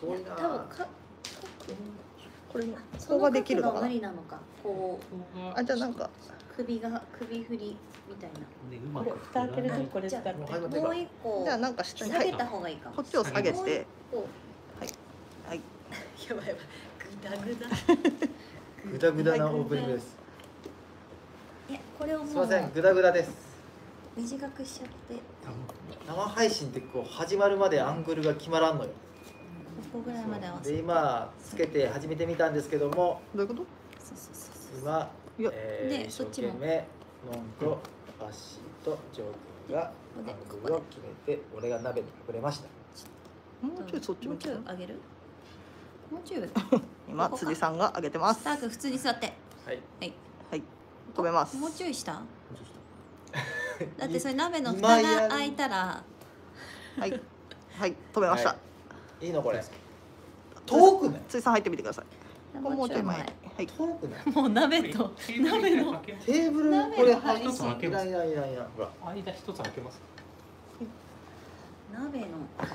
遠いな。 多分これここができるのかな。 無理なのか。こうあ、じゃあなんか首振りみたいな。 これ蓋開けるとこれ使って。 もう一個じゃあなんか下に下げた方がいいか。 こっちを下げて、 もう一個はい。 やばいやばい。グダグダ。 グダグダなオープニングです。 いやこれをもうすみません、グダグダです。 短くしちゃって。 生配信ってこう始まるまでアングルが決まらんのよ。 ここぐらいまで合わせでて。 今つけて始めてみたんですけども、 どういうこと？ そうそうそうそう。 今、 いや一生でそっちも懸命ノンとバッシーとジョー君がアングルを決めて、俺が鍋に隠れました。 もうちょいそっちもうちょい向きな。 上げる？もうちょい。 今辻さんが上げてます。 スター君普通に座って。 はい。 はい。 はい。止めます。 もうちょい下？だってそれ鍋の今蓋やるが開いたらはい。はい。止めました。 いいのこれ。遠くない？ 辻さん入ってみてください。もうちょい前。はい。 遠くない？ もう鍋と鍋のテーブルこれ入一つ開けますいない。ほら。 間一つ開けます。 鍋の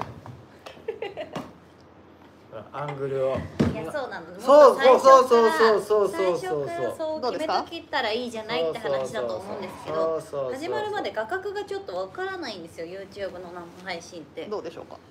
アングルを。 いやそうなの。 そうもっとそう最初そうからそうそうそう最初からそう決めときたらいいじゃないって話だと思うんですけど、始まるまで画角がちょっとわからないんですよ YouTube の生配信って。 どうでしょうか。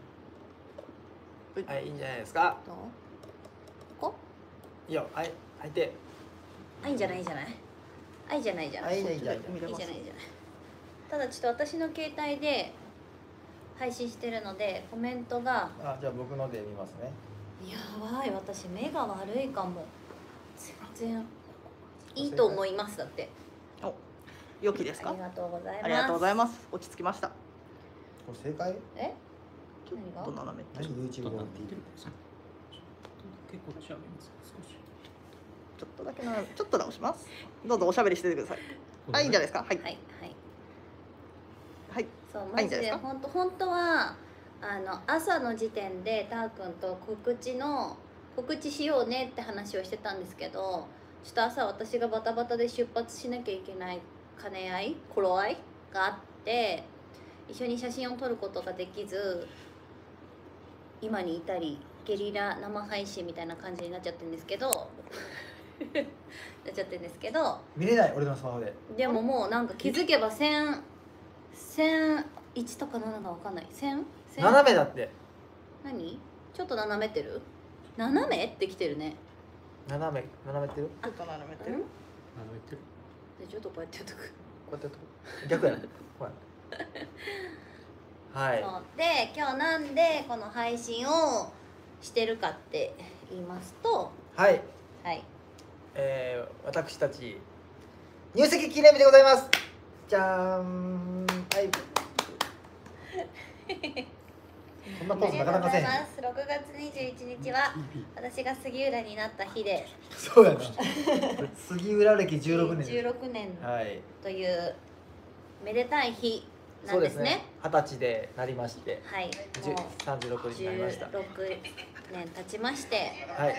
はい、いいんじゃないですか。 どう？ここ？ いいよ、はい、入って。 あ、いいんじゃないいいんじゃない。あ、いいじゃないじゃん。 はいいいじゃんいいじゃんいいじゃないいいじゃない。ただちょっと私の携帯で配信してるのでコメントがあ、じゃあ僕ので見ますね。 やばい、私目が悪いかも。全然いいと思いますだって。 お、良きですかあり。がとうございます。 ありがとうございます。落ち着きました。 これ正解？ え？ ちょっと斜めって。 何 YouTube を見ている？ 結構ち上げます。少し。 ちょっとだけ斜め、ちょっと直します。どうぞおしゃべりしててください。はい、いいんじゃないですか。はい。 はいはい。 はい。 そうはいマジでいいんじゃないですか本当は朝の時点でたーくんと告知しようねって話をしてたんですけど、ちょっと朝私がバタバタで出発しなきゃいけない兼ね合い頃合いがあって一緒に写真を撮ることができず今に至りゲリラ生配信みたいな感じになっちゃってるんですけどなっちゃってるんですけど、 見れない俺のスマホで。 でももうなんか気づけば1001とか7が分かんない。1000 斜めだって。 何？ちょっと斜めてる？斜めってきてるね。 斜めってる？ ちょっと斜めてうん？ る。 斜めてる。 でちょっとこうやってやっとく。 こうやってやっとく。逆やな。ほら。はい。 そうで今日なんでこの配信をしてるかって言いますと、 はい。 はい私たち入籍記念日でございます。じゃーん。はい。こんなポーズなかなかせん。 ありがとうございます。6月21日は私が杉浦になった日でそうやな。杉浦歴16年。 16年はい。 というめでたい日なそうんでですすねね。20歳でなりまして、 はい、もう 36になりました。 16年経ちましてはい。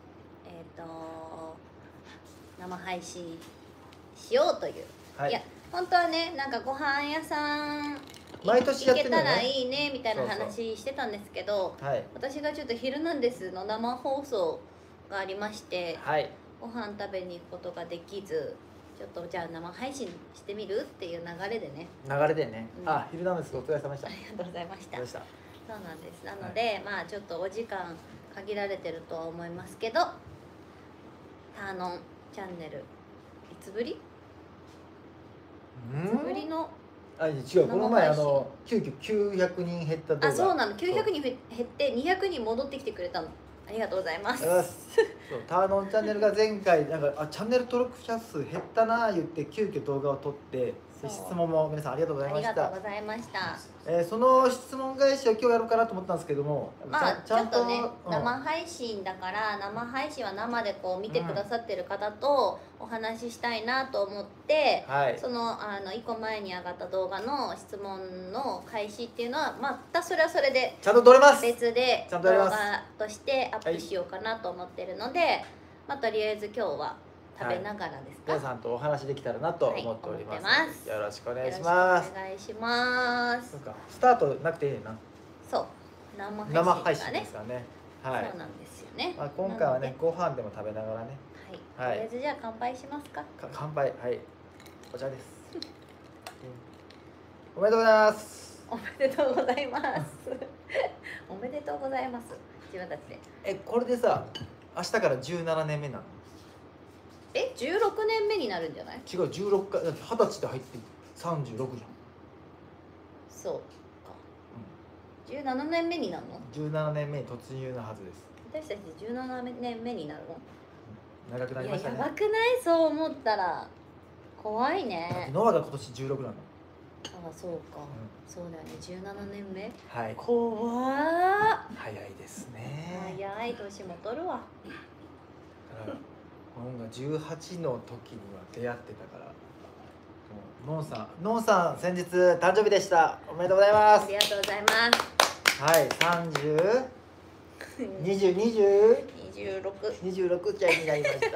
生配信しようという、 はいいや本当はねなんかご飯屋さん毎年やってるのね行けたらいいねみたいなそうそう話してたんですけど、 はい。 私がちょっと「ヒルナンデス」の生放送がありましてはい。 ご飯食べに行くことができずちょっとじゃあ生配信してみるっていう流れでね流れでね。 うんあ、ヒルナンデスお疲れ様でした。 ありがとうございましたどうでした？ そうなんですなので、まあちょっとお時間限られてるとは思いますけどターノンチャンネルいつぶりいつぶりのあ、違う。この前急遽900人減った動画。 あそうなの900人減って200人戻ってきてくれたのありがとうございますそうターノンチャンネルが前回なんかチャンネル登録者数減ったな言って急遽動画を撮ってそう質問も皆さんありがとうございありましたがとうございましたその質問返しを今日やろうかなと思ったんですけどもまあちょっとねうん生配信だから生配信は生でこう見てくださってる方とお話ししたいなと思って、 はいその1個前に上がった動画の質問の開始っていうのはまたそれはそれでちゃんと撮れます別でちゃ動んとやります画としてアップしようかなと思ってるので、まあとりあえず今日は食べながらですか、 皆さんとお話できたらなと思っております,、 はい思ってますよろしくお願いしよろしくますお願いしますそうかスタートなくていいねんなそう生配信がねですからね。はいそう。なんですよね、 まあ今回はなのでねご飯でも食べながらね。 はい、とりあえずじゃあ乾杯しますか。 乾杯はい。お茶です。おめでとうございます。 おめでとうございますおめでとうございます自分たちで。 これでさ明日から17年目なの？ 16年目になるんじゃない？ 違う16回だって20歳で入って36じゃん。 そうか、17年目になるの？ 17年目に突入なはずです。 私たち17年目になるの？ 長くなりいやましたね。 やばくない？そう思ったら怖いだってね。 ノアが今年16なの。 ああそうか、そうだよね、17年目。 はい。 怖っ。 早いですね。 早い、年も取るわ。 だからノンが18の時には出会ってたから。もうノンさん先日誕生日でした。おめでとうございます。 ありがとうございますはい、30、20、20、 26 26歳になりました。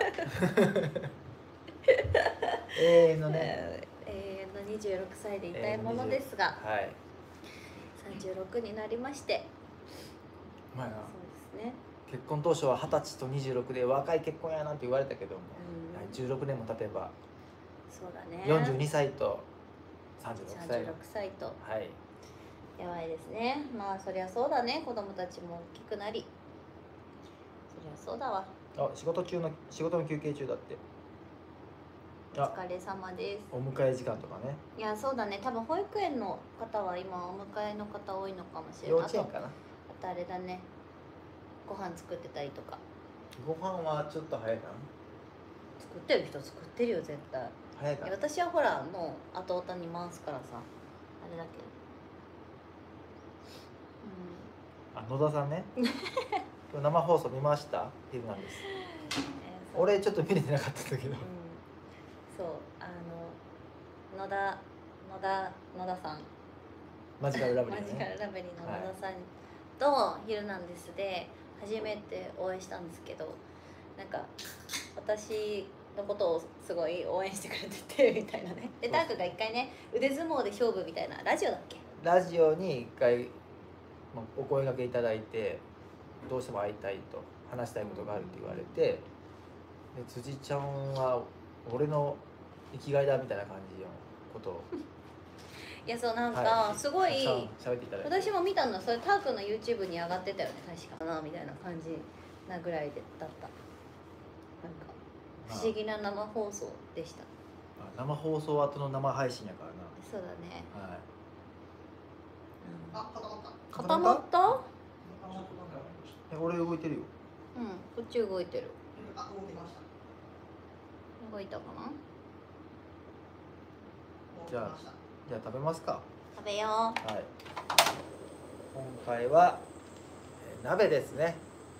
永遠のね。 永遠の26歳でいたいものですが、 はい。 36になりまして、 まあなそうですね、 結婚当初は20歳と26で若い結婚やなんて言われたけども、 うんはい16年も経てばそうだね、 42歳と36歳 36歳とはいやばいですね。まあそりゃそうだね、子供たちも大きくなり、そりゃそうだわ。 あ仕事の休憩中だって。 お疲れ様です。 お迎え時間とかね。 いやそうだね、多分保育園の方は今お迎えの方多いのかもしれ幼ない。 稚園かな。 あとあれだね、ご飯作ってたりとか。 ご飯はちょっと早いかな。 作ってる人作ってるよ絶対。 早いかな。 私はほらもう後々に回すからさ、あれだけど、 野田さんね。今日生放送見ましたヒルなんです。 そう俺ちょっと見れてなかったんだけど。 そう野田さん、 マジカルラブリマーね。 ジカルラブリーの野田さんと「ヒルナンデス」で初めてお会いしたんですけど、なんか私のことをすごい応援してくれててみたいなね。でタークが一回ね腕相撲で勝負みたいなラジオだっけ、 ラジオに一回お声掛けいただいて、どうしても会いたいと話したいことがあるって言われて、で辻ちゃんは俺の生きがいだみたいな感じのことをいやそうなんかはいすごい、 喋っていただいて、 私も見たのそれタークの YouTube に上がってたよね確かなみたいな感じなぐらいだった。なんか不思議な生放送でした。 生放送後の生配信やからそうだね、 な。はい。 あ、固まった。 固まった俺動いてるよ。 うんこっち動いてる。 あ、動きました。 動いたかな。 じゃあ食べますか。 食べよはい。今回は、鍋ですね。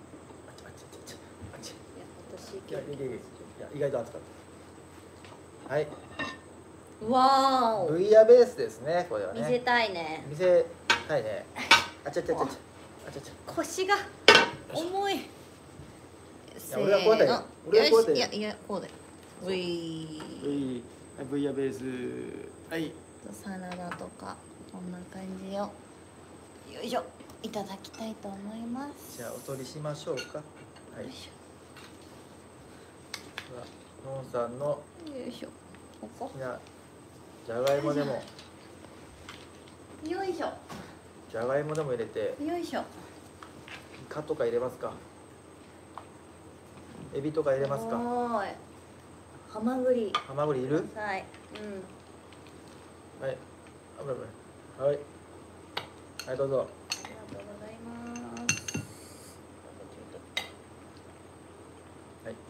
う。いや私いや意外と熱かった。はい。 わーブイヤベースですね。これはお見せね。 たいね。 見せたいね。あちゃちゃちゃちゃ。あちゃちゃ。 腰が重い。せ俺はこうやったよーの。 俺はこうやったよよしいやこうだよ。ういはい、ブイヤベース。はい。 サラダとかこんな感じをよいしょいただきたいと思います。 じゃあお取りしましょうか。はいよい。しのんさんのょよいしょここ好きなじゃがいもでもよいしょじゃがいもでも入れて、 よいしょ。 イカとか入れますか。エビとか入れますか。 おーいハマグリハマグリいる？ はいはい。危ない危ない。はい。はいどうぞ。 ありがとうございます。 はい。い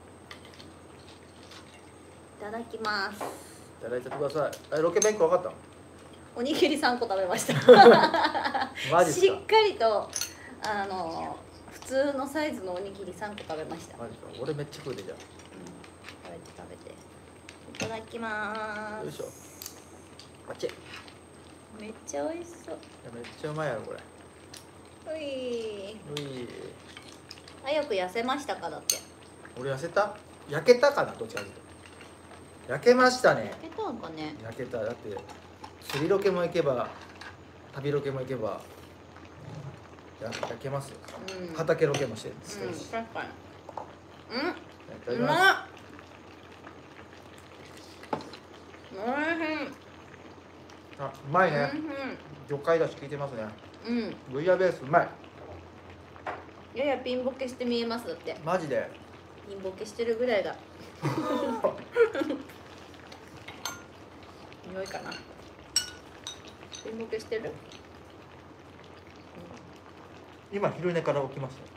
いただきます。 ただいちゃってください。ロケ弁分かったおにぎり3個食べました。 マジっすか。 しっかりと普通のサイズのおにぎり3個食べました。 マジか。俺めっちゃ食うでじゃ食べていただきまあ。よいす。 しょ。あっち。いやめっちゃ美味しそう。 めっちゃうまいやろこれ。 ういうい。 早く痩せましたかだって。 俺痩せた？焼けたかなどっちかというと。焼けましたね。 焼けたんかね。 焼けた。だって釣りロケも行けば旅ロケも行けば焼けますよ。 うん畑ロケもしてるんですけど、 うん、確かにいただうきます。 まっおいしいあ、うまいね。 う魚介だし効いてますね。 んうんブイヤベースうまい。 ややピンボケして見えますだってマジで。 ピンボケしてるぐらいが良いかなピンボケしてる今昼寝から起きました。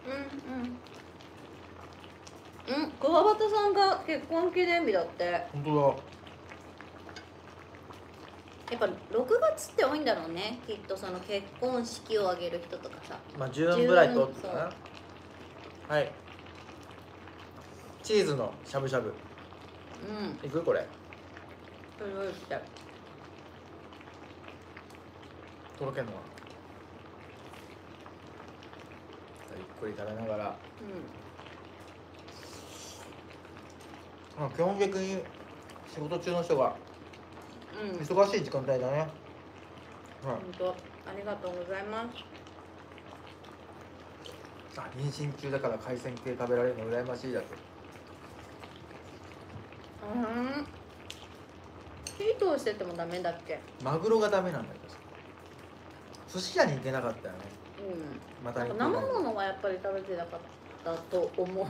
うん川端さんが結婚記念日だって本当やっぱ6月って多いんだろうねきっとその結婚式を挙げる人とかさだ。まあ10ぐらいとってかな。はい。チーズのしゃぶしゃぶ。 うんいくこれ。 それを言ってとろけんのは。ゆっくり食べながら。まあ基本的に仕事中の人がうん忙しい時間帯だね。はい。 本当ありがとうございますあ、妊娠中だから海鮮系食べられるの羨ましいだけ。 うん火通しててもダメだっけマグロがダメなんだけどさ。寿司屋に行けなかったよね。 うんまたなんか生ものはやっぱり食べてなかったと思う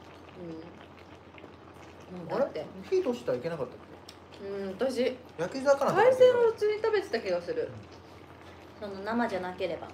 うんあれだって火通したらいけなかったっ私け？焼き魚とか海鮮だけどを普通に食べてた気がするその生じゃなければ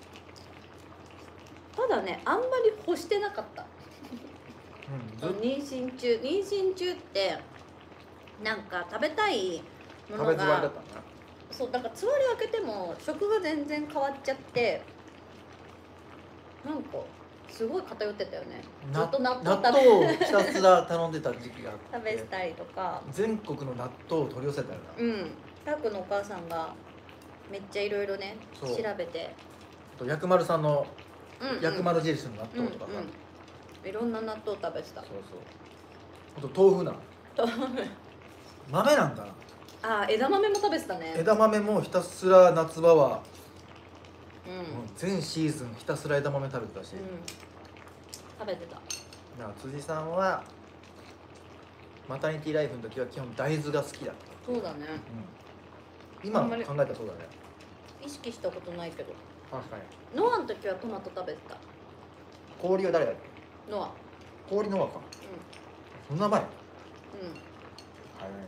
ただねあんまり干してなかったうん、ずっ妊娠中ってなんか食べたいものと食べづらいだったがね。 そうだからつわり開けても食が全然変わっちゃってなんかすごい偏ってたよねずっと納豆納豆をひたすら頼んでた時期があ食ってべたりとか全国の納豆を取り寄せたよな。 うんタクのお母さんがめっちゃいろいろねそう調べてあと薬丸さんのうん薬丸印の納豆とかさ、 いろんな納豆食べてたそうそう。あと豆腐な。豆なんかな。 あ枝豆も食べてたね枝豆もひたすら夏場は、 うん、 もう全シーズンひたすら枝豆食べてたし、 食べてただから辻さんはマタニティライフの時は基本大豆が好きだった。 そうだね今考あんまりえたらそうだね。 意識したことないけど確かに。 ノアの時はトマト食べてた氷は誰だっけ？ ノア氷の輪か。そんな前。 う早い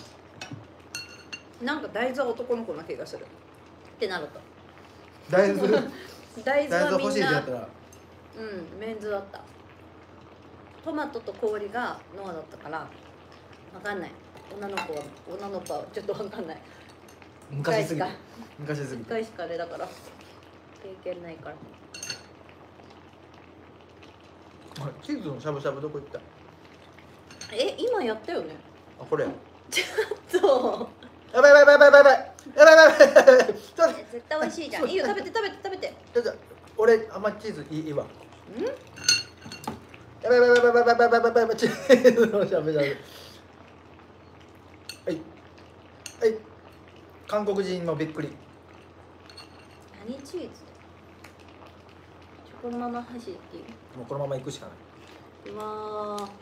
んなんか大豆は男の子な気がするってなるとな。大豆大豆大豆欲しいってはみんななったらメンズだったトマトと氷がノアだったからわかんない女の子はちょっとわかんない昔すぎて一昔すぎて。 回しかあれだから経験ないからチーズのしゃぶしゃぶどこ行った？ 今やったよねあ、これ。 そうやばいやばいやばいやばいやばいやばいやばいやばいやばい。ちょっと絶対美味しいじゃんいいよ食べてちょっと俺あんまチーズいいわ。 んやばいやばいやばいやばいやばいやばいやばいチーズのしゃぶしゃぶ。はいはい。韓国人もびっくり。 何チーズこのまま箸っていうもうこのまま行くしかない。 うわー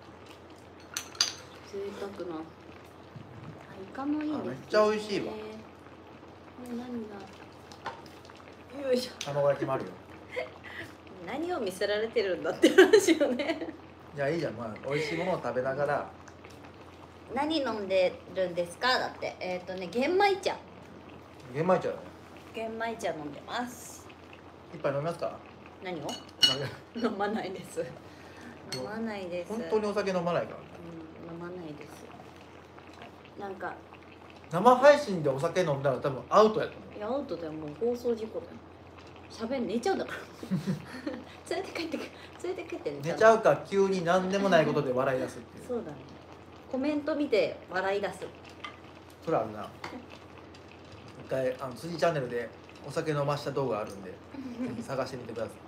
贅沢なイカもいいですねめっちゃ美味しいわこれ何だよいしょ卵焼きもあるよ。 何を見せられてるんだって話よねいやいいじゃん、まあ美味しいものを食べながら。 何飲んでるんですかだって玄米茶玄米茶だね。 玄米茶飲んでます一杯飲みますか？ 何を飲まないです飲まないです本当にお酒飲まないからね。 飲まないですなんか生配信でお酒飲んだら多分アウトやと思う。 いやアウトだよもう放送事故だよ喋ん寝ちゃうんだから連れて帰って寝ちゃうか急に何でもないことで笑い出すっていう。 そうだねコメント見て笑い出すそれあるな。一回辻チャンネルでお酒飲ました動画あるんでぜひ探してみてください。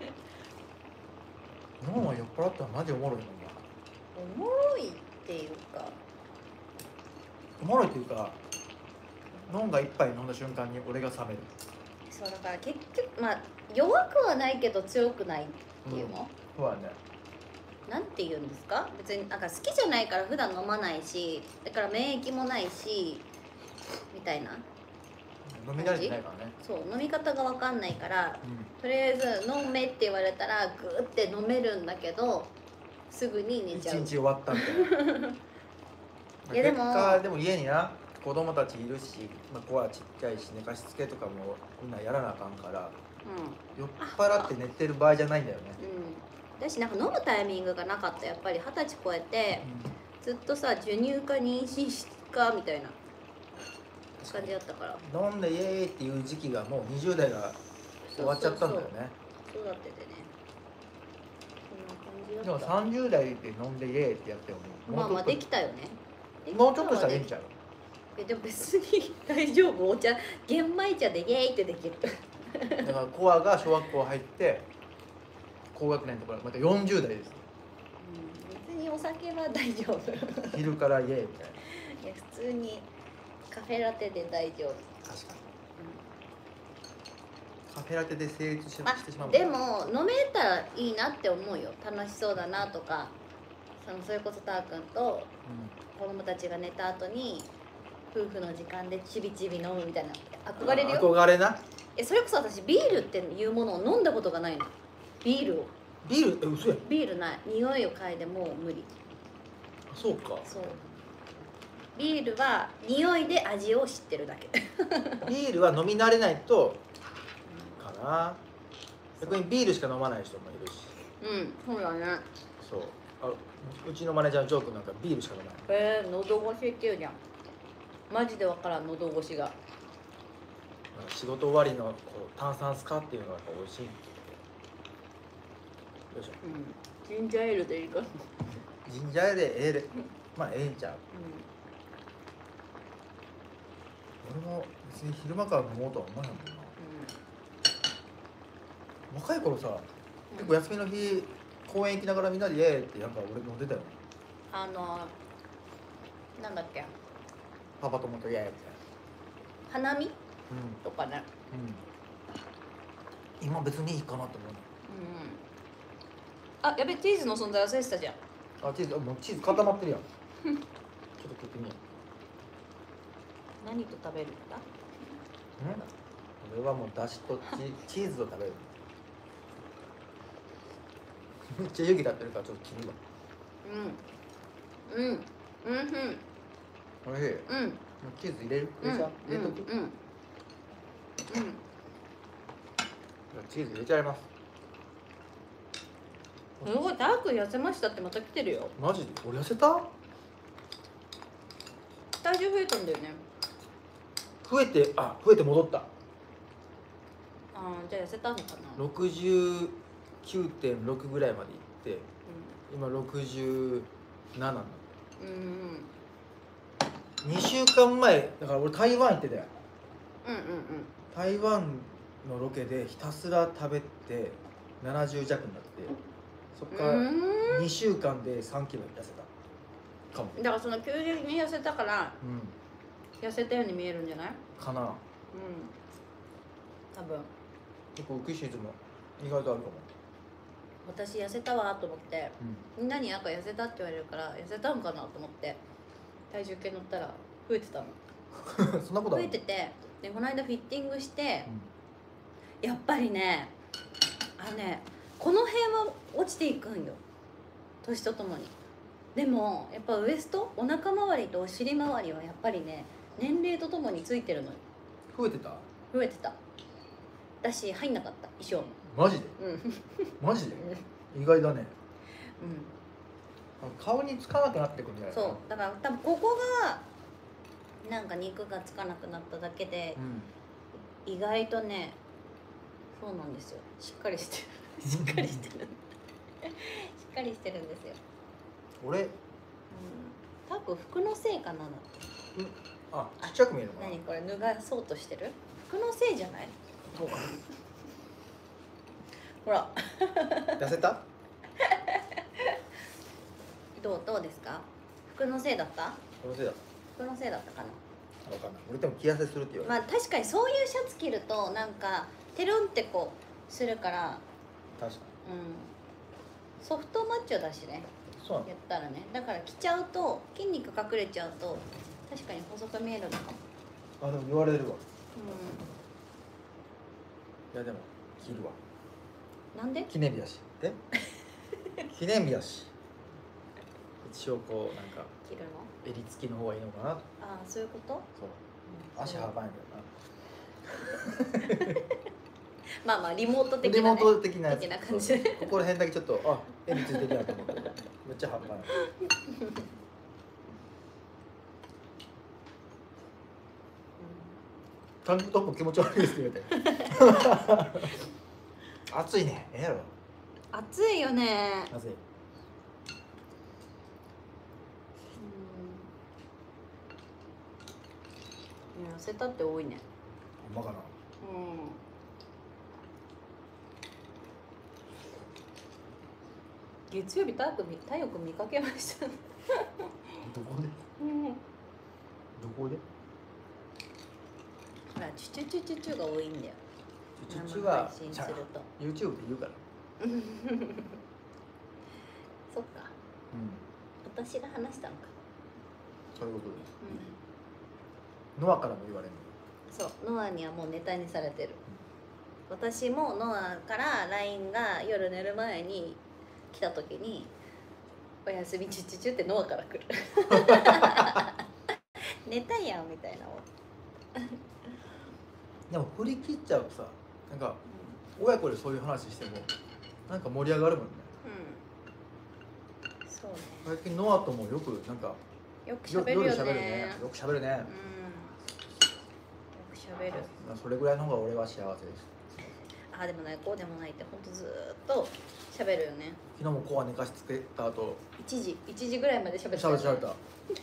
ノンは酔っ払ったらマジおもろいもんな。 おもろいっていうかおもろいっていうかノンが一杯飲んだ瞬間に俺が冷める。 そうだから結局まあ弱くはないけど強くないっていうの、 そうだね。 なんて言うんですか、別になんか好きじゃないから普段飲まないし、だから免疫もないしみたいな。 飲み慣れてないからね。 そう飲み方が分かんないからうとりあえず飲めって言われたらグーって飲めるんだけどすぐにん。一寝ちゃう。 日終わったみたいな。 いやでも結果でも家にな子供たちいるし、まあ、子はちっちゃいし寝かしつけとかもみんなやらなあかんから酔っ払って寝てる場合じゃないんだよね。 うん、だしなんか飲むタイミングがなかった。やっぱり20歳超えてずっとさ授乳か妊娠かみたいな感じだったから。 飲んでイエーイっていう時期がもう20代が終わっちゃったんだよね。 そうだっててね、そんなでも感じだった。 30代で飲んでイエーイってやってもまあまあできたよね。 もうちょっとしたらいいんちゃう。 でも別に大丈夫。お茶玄米茶でイエーイってできる。 だからコアが小学校入って高学年とかまた40代です。 別にお酒は大丈夫。 昼からイエーイみたいな。 いや普通にカフェラテで大丈夫。 確かに。カフェラテで成立してしまうもんでも飲めたらいいなって思うよ。楽しそうだなとか、それこそたーくんと子供たちが寝た後に夫婦の時間でちびちび飲むみたいな憧れるよ。 憧れな。 それこそ私ビールっていうものを飲んだことがないの。ビールをビール嘘やん。 ビールない。匂いを嗅いでもう無理。 そうか。 そうビールは匂いで味を知ってるだけ。 ビールは飲み慣れないとかな。逆にビールしか飲まない人もいるし。 そうだね。 そう。うちのマネージャーのジョー君なんかビールしか飲まない。 喉越しっていうじゃん。マジでわからん、喉越しが。 仕事終わりのこう炭酸スカっていうのがやっぱ美味しい。よいしょ。 ジンジャーエールでいいかな。 ジンジャーエールでええで、まあええんちゃう。俺も別に昼間から飲もうとは思わないもんな。若い頃さ、結構休みの日公園行きながらみんなでイエーイってなんか俺飲んでたよ。 なんだっけ、 パパ友とイエーイみたいな。 花見とかね。 今別にいいかなと思う。 あ、やべ、チーズの存在忘れてたじゃん。 あ、チーズ、もうチーズ固まってるやん。ちょっと食ってみよ何と食べるんだ。 俺はもうだしとチーズを食べる。めっちゃ湯気立ってるからちょっと切るわ。おいしい。チーズ入れる？入れとく？チーズ入れちゃいます。 すごい、ダーク痩せましたってまた来てるよ。 マジで？俺痩せた？ 体重増えたんだよね。 増えて戻った。 じゃあ痩せたのかな。 69.6ぐらいまでいって、今67なんだ。2週間前だから俺台湾行ってたよ。台湾のロケでひたすら食べて70弱になって、そっから2週間で3キロ痩せたかも。 だからその急激に痩せたから、痩せたように見えるんじゃないかな。 多分結構浮き沈も意外とあるかも。 私痩せたわと思って、みんなになんか痩せたって言われるから痩せたんかなと思って体重計乗ったら増えてたの。 そんなことある？ 増えてて、でこの間フィッティングして、やっぱりね、この辺は落ちていくんよ、年とともに。でもやっぱウエスト、お腹周りとお尻周りはやっぱりね、年齢とともについてるのよ。 増えてた？ 増えてた。だし入んなかった衣装も。 マジで？マジで？意外だね。顔につかなくなってくるんじゃない？ そうだから多分ここがなんか肉がつかなくなっただけで、意外とね、そうなんですよ、しっかりしてる。しっかりしてるしっかりしてるんですよ。 俺、 多分服のせいかな。 ちっちゃく見えるのかな。 何これ、脱がそうとしてる？服のせいじゃない？ そうかな。 ほら痩せた？ どうですか？服のせいだった？ そのせいだ。 服のせいだったかな。 分かんない。俺でも着痩せするって言われる。 まあ確かにそういうシャツ着るとなんかテロンってこうするから確かソフトマッチョだしね、 に。そうなの。 やったらね。だから着ちゃうと筋肉隠れちゃうと確かに細く見えるのかも。 あ、でも言われるわ。 ういやでも着るわ。 ん、なんで？ 記念日だし。え？記念日だし。一応こうなんか着るの？ 襟付きの方がいいのかな。 ああ、そういうこと？ そう。足幅やけどな。 まあまあリモート的リモなね。 ート的なやつ。 的な感じでそうここら辺だけちょっと襟ついてるやと思って。めっちゃ幅や。タンクトップ気持ち悪いですって言われて。暑いね。ええやろ。 暑いよね。 暑い。 痩せたって多いね。 ほんまかな。 月曜日太陽君見かけました。 どこで？どこで？ ほらチュチュチュチュチュが多いんだよ。 チュチュは生配信すると。 YouTube で言うから。 そっか。 うん。 私が話したのか。 そういうことです。ノアからも言われるそう、ノアにはもうネタにされてる。私もノアから LINE が夜寝る前に来た時に「おやすみチュチュチュ」ってノアから来る。寝たやんみたいな。 でも振り切っちゃうとさ、なんか親子でそういう話してもなんか盛り上がるもんね。 そうね。 最近ノアともよくなんかよく喋るよ夜喋るね。 ね。 よく喋るね。 よく喋る。 それぐらいの方が俺は幸せです。 ああでもないこうでもないってほんとずーっと喋るよね。 昨日もコア寝かしつけた後 1時ぐらいまで喋ってたよね。 喋った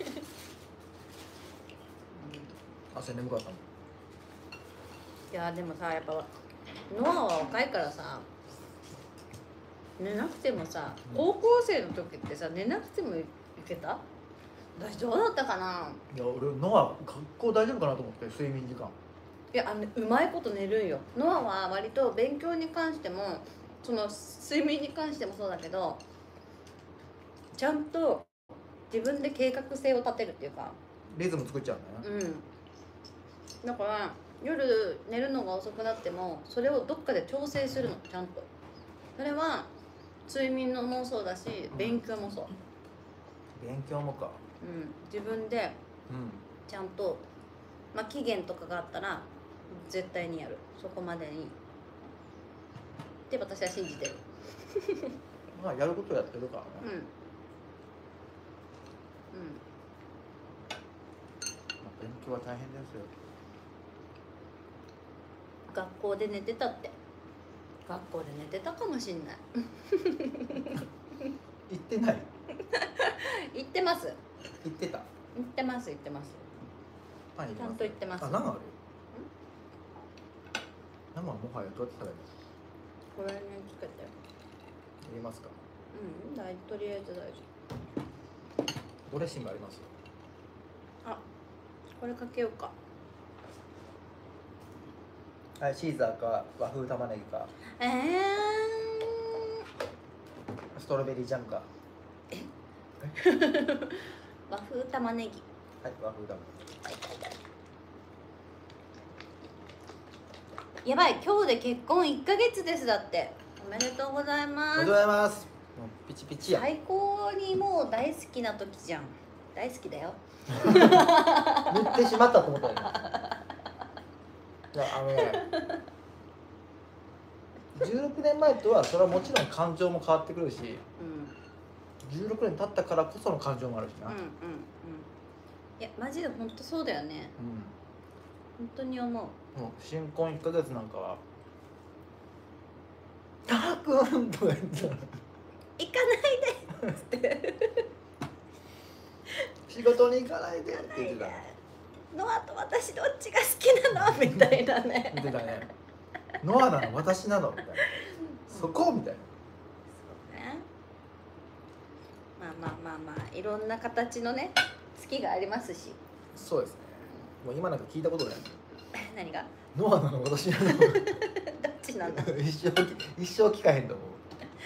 朝眠かったもん。 いやでもさやっぱノアは若いからさ寝なくてもさ高校生の時ってさ寝なくてもいけた？私どうだったかな。 いや俺ノア学校大丈夫かなと思って睡眠時間。 いやうまいこと寝るんよ。ノアは割と勉強に関してもその睡眠に関してもそうだけどちゃんと自分で計画性を立てるっていうかリズム作っちゃうんだよね。 だから夜寝るのが遅くなってもそれをどっかで調整するのちゃんと。それは睡眠のもそうだし勉強もそう。 勉強もか。 自分でうん。 ちゃんと、まあ、期限とかがあったら絶対にやる。そこまでにって私は信じてる。 まあやることやってるからね。まあ勉強は大変ですよ。 学校で寝てたって。学校で寝てたかもしんない。 行ってない。 行ってます。 行ってた。 行ってます行ってます。 パン行きます。 ちゃんと行ってます。 あ、生ある。生はもはやどうやって食べるの？ これにつけて。 入れますか。 とりあえず大丈ドレッシングあります。 夫。あ、これかけようか。 はい、シーザーか和風玉ねぎかストロベリージャムか。 和風玉ねぎ。 はい、和風玉ねやばい、今日で結婚1ヶ月です。だっておめでとうございぎ。 ます。 おめでとうございます。もうピチピチや。 最高にもう大好きな時じゃん。大好きだよ。 塗ってしまったと思ったよね。いや16年前とはそれはもちろん感情も変わってくるし、16年経ったからこその感情もあるしな。 いやマジで本当そうだよね。本当に思う。 もう新婚1ヶ月なんかは「たーくん!」とか言ってたら行かないでっつって仕事に行かないでって言ってたね。 ノアと私どっちが好きなのみたいなね。 言ってたね。ノアなの私なのみたいな。そこみたいな。 そうね。まあいろんな形のね好きがありますし。 そうですね。 もう今なんか聞いたことない。 何がノアの私のどっちなんだ一生聞かへんと思う。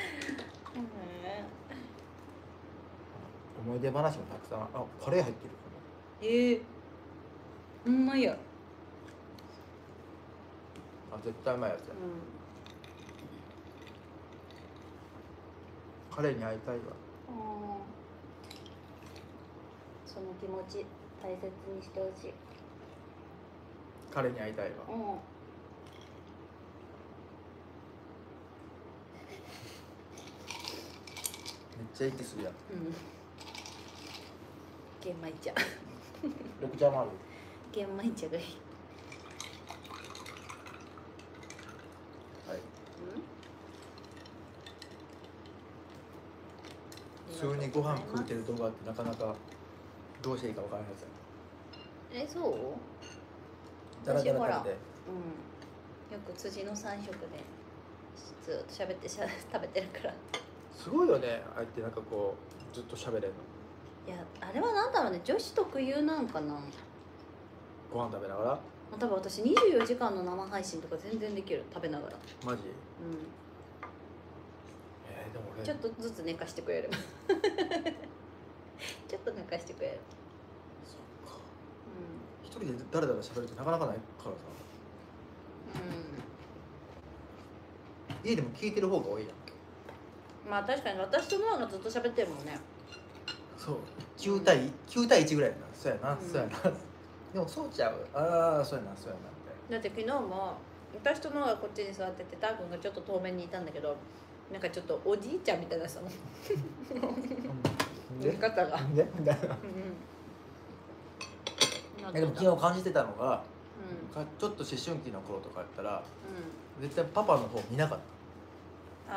思い出話もたくさん。あ、カレー入ってる。 ほんまや。 あ、絶対うまいやつや。カレーに会いたいわ。 その気持ち大切にしてほしい。 カレーに会いたいわ。めっちゃ息するやん。 玄米茶。 緑茶もある。 玄米茶がいい。 はい。普通にご飯食うてる動画ってなかなかどうしていいかわからないやつや。 そう？ だらだら食べて。 よく辻の3食でずっと喋って食べてるから。 すごいよね。ああやってなんかこうずっと喋れるの。 いや、あれはなんだろうね、女子特有なんかな。 ご飯食べながら。 多分私24時間の生配信とか全然できる、食べながら。 マジ？でも俺ちょっとずつ寝かしてくれる。ちょっと寝かしてくれる。 そっか。一人でだらだら喋るってなかなかないからさ。家でも聞いてる方が多いやん。 まあ確かに私とノアがずっと喋ってるもんね。 そう。9対1ぐらいやな。そうやな。そうやな。でもそうちゃう。ああ、そうやな、そうやなみだって昨日も私とノアがこっちに座ってて、ター君がちょっと遠目にいたんだけど、なんかちょっとおじいちゃんみたいな人の見方が。 みたいな。でも昨日感じてたのが、ちょっと思春期の頃とかやったら、絶対パパの方見なかった。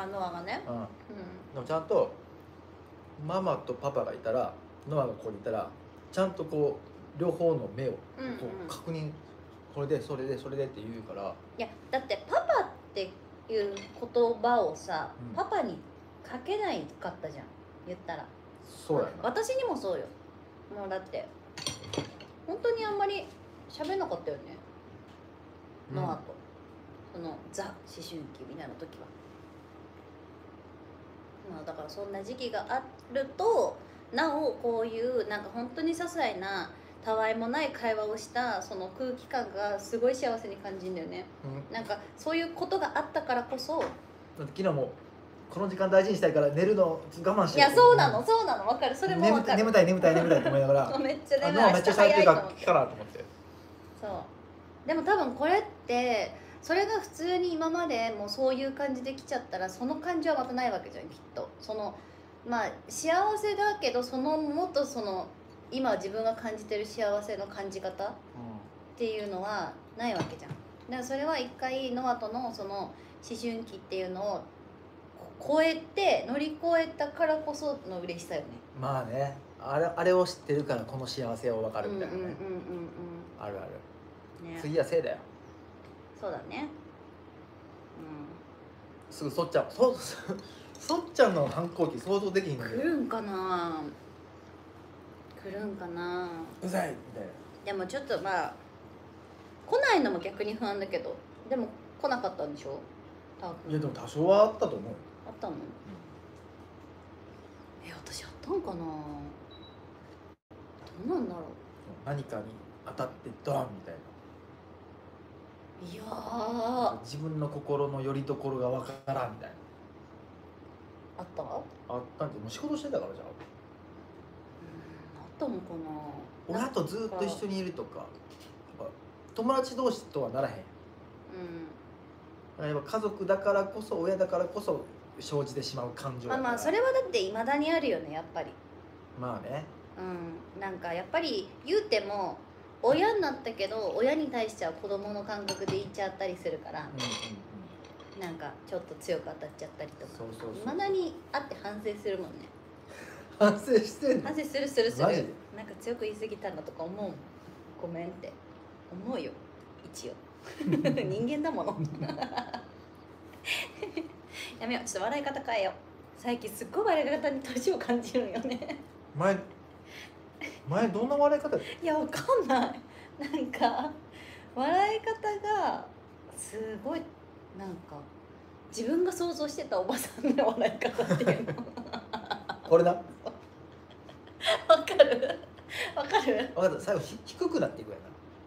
ノアがね。 でもちゃんとママとパパがいたら、ノアがここにいたら、ちゃんとこう両方の目をこう確認、これでそれでそれでって言うから。 いや、だってパパっていう言葉をさ、パパにかけないかったじゃん、言ったら。 そうやな。 私にもそうよ。もうだって本当にあんまり喋んなかったよね、ノアと。そのザ思春期みたいな時は。まあだからそんな時期があると、なおこういうなんか本当に些細なたわいもない会話をしたその空気感がすごい幸せに感じるんだよね。なんかそういうことがあったからこそ。 だって昨日もこの時間大事にしたいから寝るの我慢して。 いや、そうなのそうなの、分かる。それも分かる。 眠たいって思いながらめっちゃ眠い、 めっちゃ最低が聞かなと思って。 そうでも多分これってそれが普通に今までもうそういう感じで来ちゃったら、その感情はまたないわけじゃん、きっと。そのまあ幸せだけど、そのもっとその今自分が感じてる幸せの感じ方っていうのはないわけじゃん。だからそれは一回ノアとのその思春期っていうのを超えて乗り越えたからこその嬉しさよね。 まあね、あれを知ってるからこの幸せを分かるみたいなね。あるある、ね、次はせいだよ。 そうだね。 すぐそっちゃんそっちゃんの反抗期想像できひんの。 来るんかな、来るんかな。 うざいみたいな。 でもちょっとまあ来ないのも逆に不安だけど、でも来なかったんでしょ。 いやでも多少はあったと思う。 あったの？私あったんかな。どうなんだろう。 何かに当たってドンみたいな。いやー、 自分の心の拠り所がわからんみたいな。 あった？ あったんで、もう仕事してたからじゃん。 あったのかな。 親とずっと一緒にいるとか、やっぱ友達同士とはならへん。やっぱ家族だからこそ、親だからこそ生じてしまう感情。 まあそれはだっていまだにあるよね、やっぱり。 まあね。 なんかやっぱり言うても親になったけど、親に対しては子供の感覚で言っちゃったりするから、なんかちょっと強く当たっちゃったりとか、いまだにあって反省するもんね。 反省してんの？ 反省するマジで？ なんか強く言い過ぎたんだとか思うもん。ごめんって思うよ、一応。人間だもの。やめよう、ちょっと笑い方変えよう。最近すっごい笑い方に年を感じるんよね。 前どんな笑い方？ いや、わかんない。 なんか笑い方がすごいなんか自分が想像してたおばさんの笑い方っていうのこれな。 わかるわかる。 分かった。最後低くなっていくや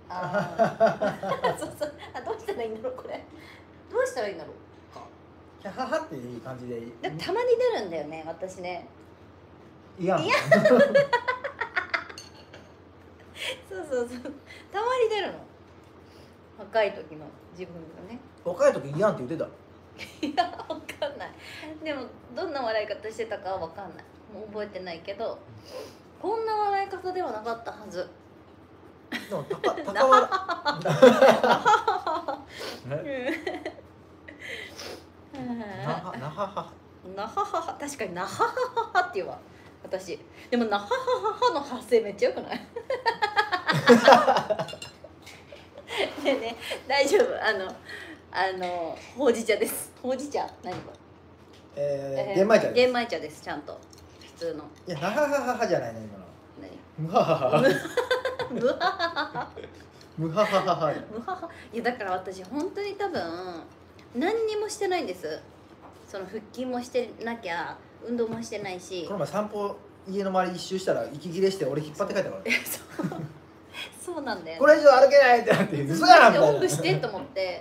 そうそう。どうしたらいいんだろうこれ。どうしたらいいんだろう。 な。キャハハっていう感じで。 でたまに出るんだよね私ね。 いやん。 そうそうそう。たまに出るの。若い時の自分がね。 若い時いやんって言ってた。 いやわかんない。でもどんな笑い方してたかはわかんない。もう覚えてないけど、こんな笑い方ではなかったはず。 でも高笑なはは。 なははは、確かになははははっていうわ私。でもなははははの発声めっちゃよくない？ねえねえ大丈夫。ほうじ茶です。ほうじ茶何これ？ 玄米茶です。 玄米茶です。ちゃんと普通の。 いや、なはははじゃないね、今の。 何？ むははは。 むははは。 むはははは。 むはは。いやだから私本当に多分何にもしてないんです。その腹筋もしてなきゃ運動もしてないし。 この前散歩家の周り一周したら息切れして俺引っ張って帰ったからね。 そうなんだよね。 これ以上歩けないってなって嘘やんみたいな。 オフしてと思って。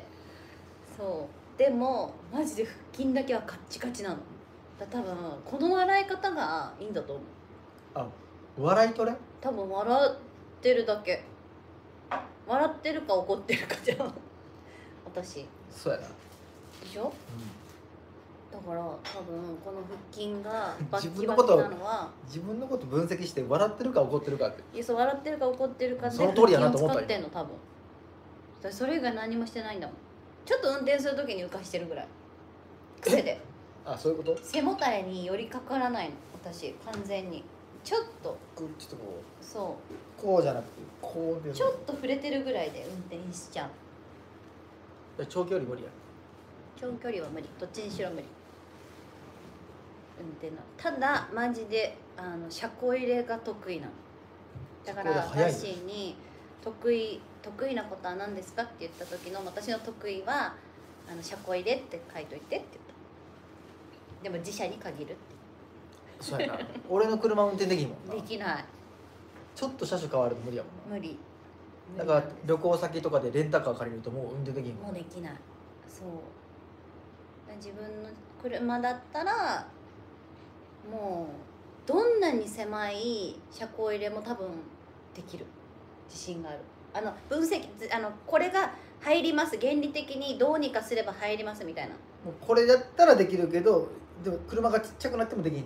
そうでもマジで腹筋だけはカッチカチなの。だ多分この笑い方がいいんだと思う。 あ、笑いとね。 多分笑ってるだけ。笑ってるか怒ってるかじゃん私。 そうやな。 でしょ。だから多分この腹筋がバッ自分キバキのことなのは自分のこと分析して笑ってるか怒ってるかって。 いやそう笑ってるか怒ってるかでその通りやなと思った腹筋を使ってんの多分。だからそれ以外何もしてないんだもん。ちょっと運転する時に浮かしてるぐらい。癖であ、そういうこと。 背もたれに寄りかからないの私完全に。ちょっとちょっとこそうこうじゃなくてこうで。 ちょっと触れてるぐらいで運転しちゃう。 長距離無理や。 長距離は無理。どっちにしろ無理。運転のただマジで車庫入れが得意なの。だから車庫入れ早い私に得意なことは何ですかって言った時の私の得意は車庫入れって書いといてって言った。でも自社に限るって。 そうやな。俺の車運転できんもんな。 できない。 ちょっと車種変わると無理やもんな。 無理。 だから旅行先とかでレンタカー借りるともう運転できんもん。 もうできない。そう自分の車だったらもうどんなに狭い車庫入れも多分できる自信がある。分析これが入ります、原理的にどうにかすれば入りますみたいな。 もうこれだったらできるけど、でも車がちっちゃくなってもできんね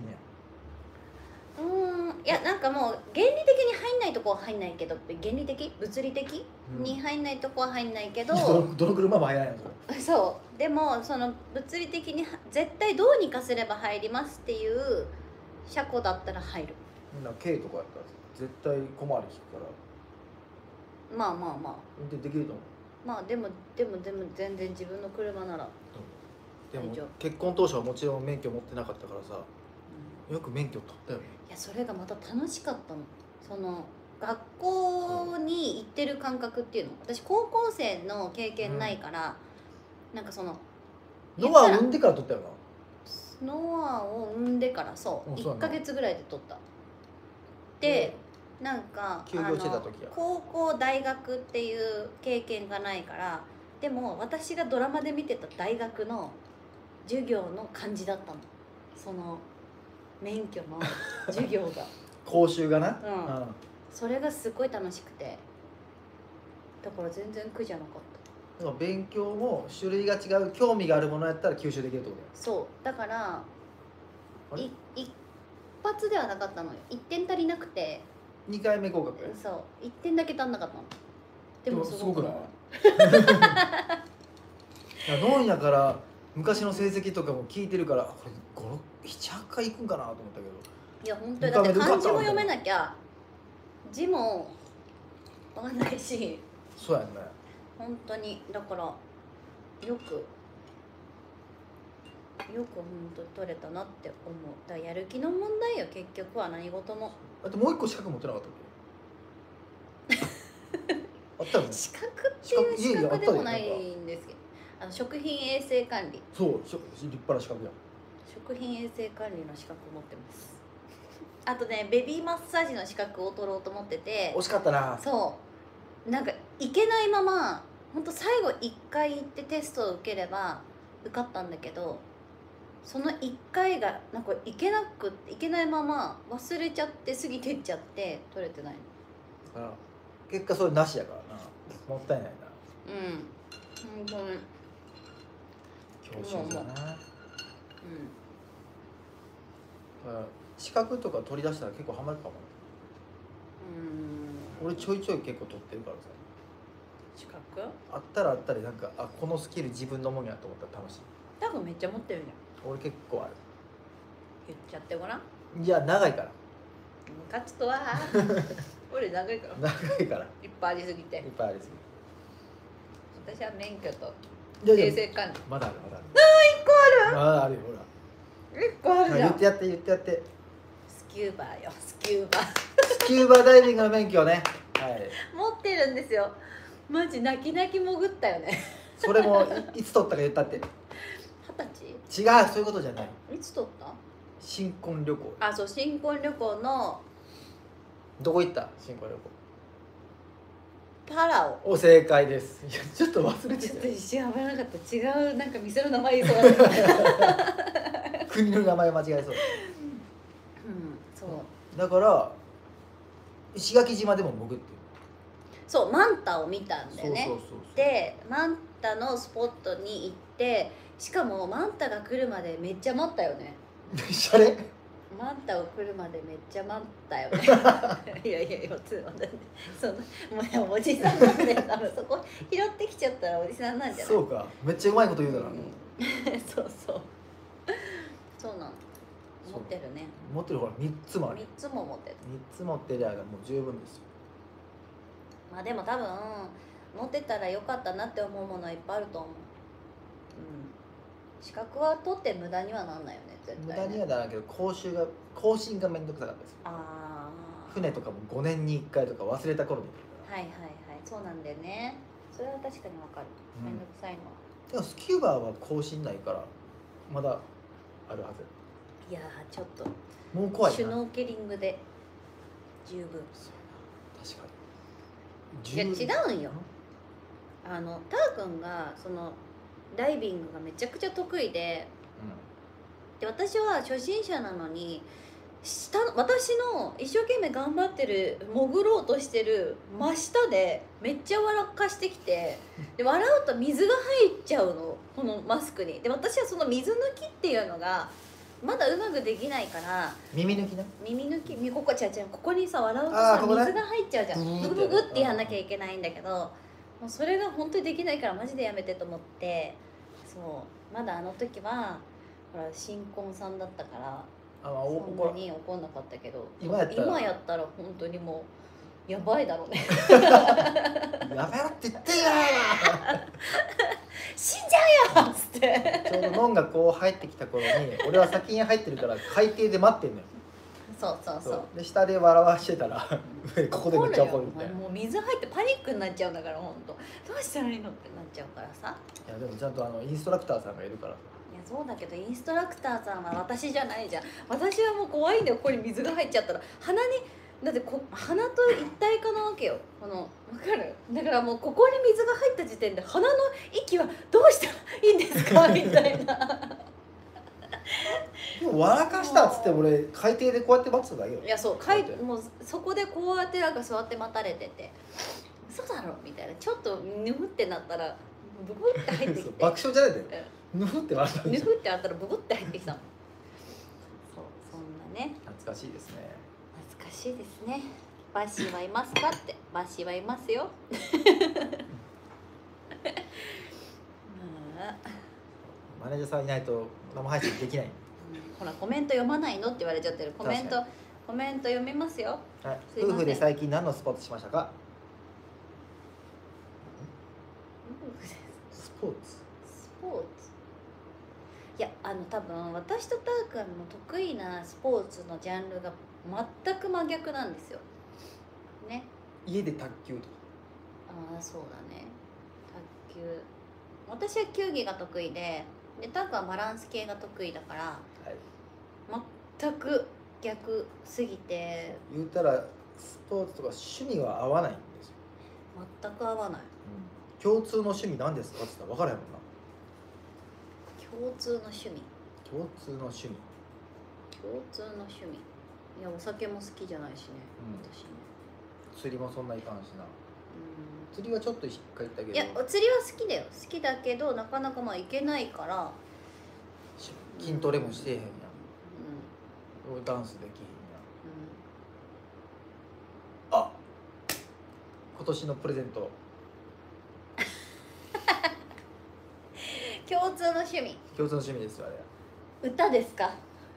いやなんかもう原理的に入んないとこは入んないけど、原理的物理的に入んないとこは入んないけど、 や。どの車も入らないのそれ。 そうでもその物理的に絶対どうにかすれば入りますっていう車庫だったら入る。 みんな軽とかやったら絶対小回り利くからまあまあまあ運転できると思う。 まあでも全然自分の車なら。 でも大丈夫結婚当初はもちろん免許持ってなかったからさ、よく免許取ったよね。 いやそれがまた楽しかったの。その学校に行ってる感覚っていうの、私高校生の経験ないから、なんかそのノアを産んでから取ったよな。 ノアを産んでからそうそうやな 1ヶ月ぐらいで取ったで、なんか休業してた時や。 高校大学っていう経験がないから、でも私がドラマで見てた大学の授業の感じだったの。その免許の授業が講習がな、 うんそれがすごい楽しくて、だから全然苦じゃなかった。 だから勉強も種類が違う、興味があるものやったら吸収できるってことそうだからあれ一発ではなかったのよ。1点足りなくて、 や。2回目合格や。 そう1点だけ足んなかったの。でもすごくない？ いやノンやから昔の成績とかも聞いてるから、これ7、8回行くんかなと思ったけど。 いや本当にだって漢字も読めなきゃ字もわかんないし、 そうやんね。 本当にだからよく本当取れたなって思う。だからやる気の問題よ結局は何事も。 あともう1個資格持ってなかったっあったよね。 資格っていう資格でもないいやいやんですけど、食品衛生管理、 そう立派な資格やん。 食品衛生管理の資格を持ってます。あとね、ベビーマッサージの資格を取ろうと思ってて、 惜しかったな。 そうなんか行けないまま、ほんと最後1回行ってテストを受ければ受かったんだけど、その1回がなんか行けないまま忘れちゃって過ぎてっちゃって取れてないの。 だから結果それなしやからな。もったいないな。 うん本当に。 教習じゃな。だかうんら資格とか取り出したら結構ハマるかも。俺ちょいちょい結構取ってるからさ。 資格あったらあったりなんかこのスキル自分のもんやと思ったら楽しい。 多分めっちゃ持ってるじゃん。 俺結構ある。 言っちゃってごらん。 いや長いから。 勝つとは俺長いから長いから。 いっぱいありすぎて。 いっぱいありす私は免許とぎる。 衛生管理。 まだあるまだある。 1個ある。 まだあるよほら。 1個あるじゃん。 言ってやって言ってやって。 スキューバーよ、スキューバー。 スキューバダイビングの免許ね。はい。 持ってるんですよ。マジ泣き泣き潜ったよね。 それもいつ取ったか言ったって。 20 違うそういうことじゃない。 歳いつ取った新婚旅行。 あ、そう新婚旅行のどこ行った新婚旅パラオ。 行。お正解です。いやちょっと忘れてちょっとたよ。 一瞬危なかった。違うなんか店の名前言いそうだった。 国の名前間違えそう。 うん、そうだから石垣島でも潜ってる。 そうマンタを見たんだよね。 そうそうそうそう。 でマンタのスポットに行って、しかもマンタが来るまでめっちゃ待ったよね。 シャレ。 マンタを来るまでめっちゃ待ったよね。いやいやいや、つまんない。そのもうおじさんなんだよ。多分そこ拾ってきちゃったらおじさんなんじゃない。 そうか。めっちゃうまいこと言うだな。 そうそう。そうなの。持ってるね。 持ってるほら3つもある。 3つも持ってる。 3つ持ってりゃもう十分ですよ。 まあでも多分持ってたらよかったなって思うものはいっぱいあると思う。資格は取って無駄にはなんないよね、絶対ね。 無駄にはならんけど更新がめんどくさかったです。 ああ。 船とかも5年に1回とか忘れた頃に。 はいはいはい、そうなんだよね。それは確かにわかる。めんどくさいのは。 でもスキューバーは更新ないからまだあるはず。 いやーちょっともう怖いな。 シュノーケリングで十分。 確かいやに。 違うんよ。ター君がそのダイビングがめちゃくちゃ得意で、私は初心者なのに私の一生懸命頑張ってる潜ろうとしてる真下でめっちゃ笑かしてきて、で笑うと水が入っちゃうの、このマスクに。で私はその水抜きっていうのがまだうまくできないから、 耳抜きな。 耳抜きここここにさ笑うとさ、 あーここね水が入っちゃうじゃん。 ブーってブクブクってやんなきゃいけないんだけど、もうそれが本当にできないからマジでやめてと思って、そうまだあの時はほら新婚さんだったからそんなに怒んなかったけど、 今やったら本当にもうやばいだろうね。 やめろって言ってんや死んじゃうよっつってちょうどノンがこう入ってきた頃に俺は先に入ってるから海底で待ってんのよ。 そうで下で笑わしてたらここでめっちゃ怒るみたいな。いもう水入ってパニックになっちゃうんだから、本当どうしたらいいのってなっちゃうからさ。 やでもちゃんとインストラクターさんがいるから。 いやそうだけどインストラクターさんは私じゃないじゃん。私はもう怖いんだよ。ここに水が入っちゃったら鼻にだって鼻と一体化なわけよ。わかる？だからもうここに水が入った時点で鼻の息はどうしたらいいんですかみたいな。 でも笑かしたっつって俺海底でこうやって待ってただけよ。 いやそうもうそこでこうやってなんか座って待たれてて、嘘だろみたいな、ちょっとぬふってなったらブブって入ってきて爆笑じゃないんだよ。ぬふって笑ったんぬでしょ。 ふってあったらブブって入ってきたの。そうそんなね。 懐かしいですね。 懐かしいですね。バッシーはいますかって。バッシーはいますよ。 マネージャーさんいないと生配信できない。 ほらコメント読まないのって言われちゃってる。コメント読みますよ。 はい、 すいません夫婦で最近何のスポーツしましたか？スポーツ。 スポーツ。いや多分私とター君の得意なスポーツのジャンルが全く真逆なんですよ。ね。 家で卓球とか。 ああそうだね。卓球、私は球技が得意でタークはバランス系が得意だからはい、 全く逆すぎて言うたらスポーツとか趣味は合わないんですよ、 全く合わない。 共通の趣味なんですかって言ったら分からへんもんな。 共通の趣味共通の趣味、 共通の趣味、いやお酒も好きじゃないしね、私ね。 釣りもそんないかんしな。 う釣りはちょっと一回行ったけど、 ん、いや釣りは好きだよ、好きだけどなかなかまあ行けないから、 筋トレもしてへんやん、 う俺ダンスできへんやん。 んあ、今年のプレゼント、 共通の趣味、 共通の趣味ですよあれ。 歌ですか？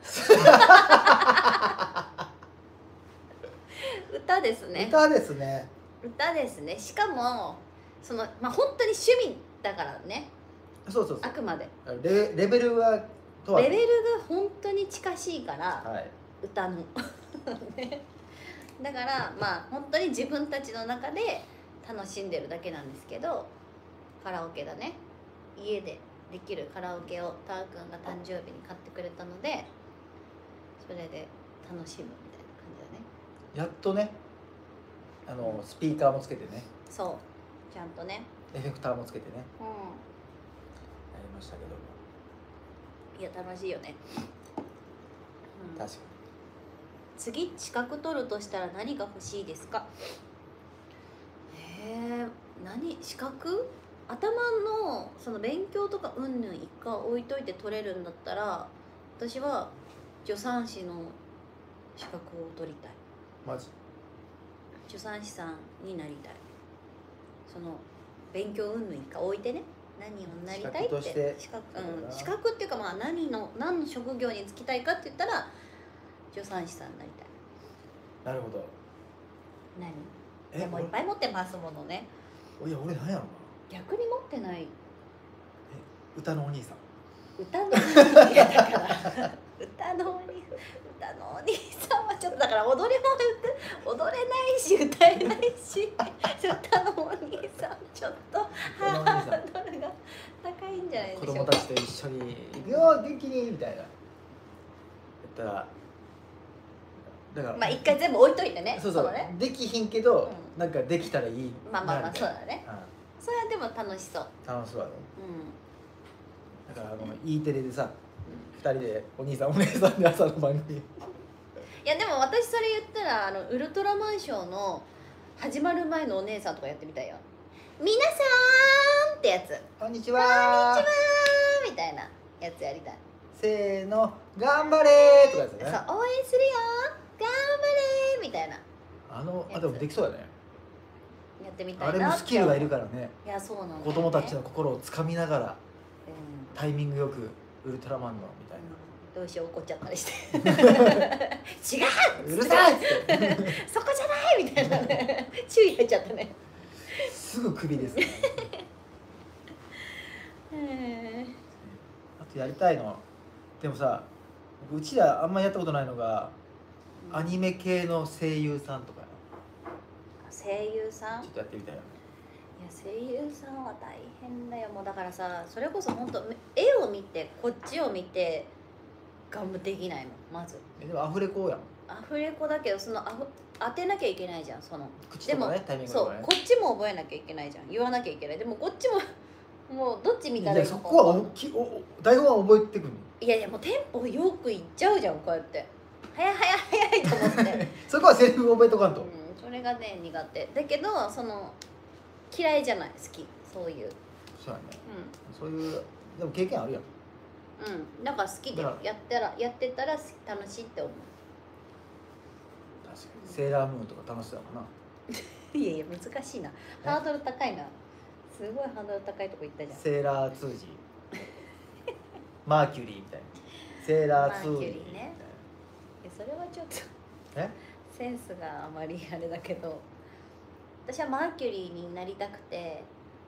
歌ですね。 歌ですね。 歌ですね。しかもそのまあ本当に趣味だからね。 そうそうそあくまでう。レベルはとはレベルが本当に近しいからはい。 歌の、ね、だからまあ本当に自分たちの中で楽しんでるだけなんですけど、カラオケだね。家でできるカラオケをたーくんが誕生日に買ってくれたので、それで楽しむみたいな感じだね。 やっとね、スピーカーもつけてね、 そうちゃんとね、 エフェクターもつけてね、 うやりましたけども、 ん、いや楽しいよね、うん、 確か次資格取るとしたら何が欲しいですか？何資格？頭のその勉強とかうんぬん一回置いといて取れるんだったら、私は助産師の資格を取りたい。 に。マジ。 助産師さんになりたい。その勉強うんぬん一回置いてね、何をなりたいって資格として資格、 そうだな資格っていうかまあ何の職業に就きたいかって言ったら助産師さんになりたい。 なるほど。 何？でもいっ俺ぱい持ってますものね。 いや俺なんやろな。 逆に持ってない。 歌のお兄さん。 歌のお兄さんだから歌のお兄さんはちょっとだから踊れないし歌えないし歌のお兄さんちょっと歌のお兄さんハードルが高いんじゃないでしょうか。 子供たちと一緒に行くよ元気にみたいなやったら、だからまあ一回全部置いといてね。 そうそうのね、 できひんけど、 うなんかできたらいいまあまあまあなみたいなそうだね。それはでも楽しそう。 楽しそうだろ。 うん、 だからE テレでさ、2人でお兄さんお姉さんで朝の番組いやでも私それ言ったらウルトラマンショーの始まる前のお姉さんとかやってみたいよ。皆さーんってやつ、 こんにちはみたいなやつやりたい。 せーの頑張れーとかやつそうね。 応援するよ頑張れみたいなでもできそうだね。 やってみたいなあれもスキルがいるからね。 いやそうなんだよね、 子供たちの心をつかみながらうんタイミングよくウルトラマンのみたいな。 どうしよう怒っちゃったりして違ううるさいっつってそこじゃないみたいなね注意入っちゃったねすぐクビですね。あとやりたいのでもさ、うちらあんまりやったことないのがアニメ系の声優さんとか声優さん、 ちょっとやってみたいよね。 いや声優さんは大変だよ。もうだからさ、それこそ本当絵を見てこっちを見てガムできないのまず。 でもアフレコやん。 アフレコだけど当てなきゃいけないじゃん。その口とかね、タイミングとかね。 そうこっちも覚えなきゃいけないじゃん。言わなきゃいけない。でもこっちももうどっち見たらいいのかそこは台本は覚えてくるの。 いやいやもうテンポよくいっちゃうじゃんこうやって早いと思ってそこはセリフ覚えとかんと。 それがね苦手だけど嫌いじゃない、好きそういうそうやね。そういうでも経験あるやん。 うんだから好きでだかやってたら楽しいって思う。 確かにセーラームーンとか楽しそうだもんな。 いやいや難しいな、ハードル高いな、すごいハードル高いとこ行ったじゃん。 セーラー通じマーキュリーみたいな。セーラー通じマーキュリーね。いやそれはちょっとえセンスがあまりあれだけど、私はマーキュリーになりたくて、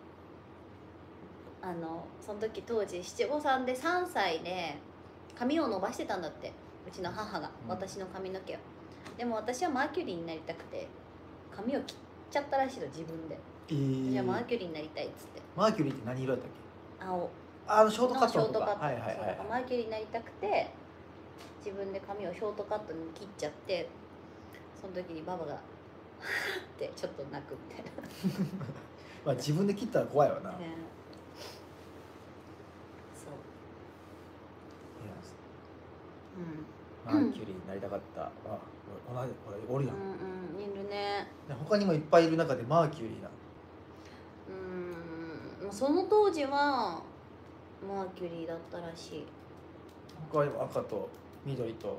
その時当時七五三で3歳で髪を伸ばしてたんだって、うちの母が私の髪の毛を。でも私はマーキュリーになりたくて髪を切っちゃったらしいの自分で。 じゃあマーキュリーになりたいっつって。 マーキュリーって何色だったっけ？ 青ショートカットのとか。 ショートカット、 はいはいはいそうマーキュリーになりたくて自分で髪をショートカットに切っちゃって、その時にババがってちょっと泣くみたいなまあ自分で切ったら怖いわな。 ねそうマーキュリーになりたかった。同じこれおるやん。 いるね。 他にもいっぱいいる中でマーキュリーな。 その当時はマーキュリーだったらしい。 他にも赤と緑と、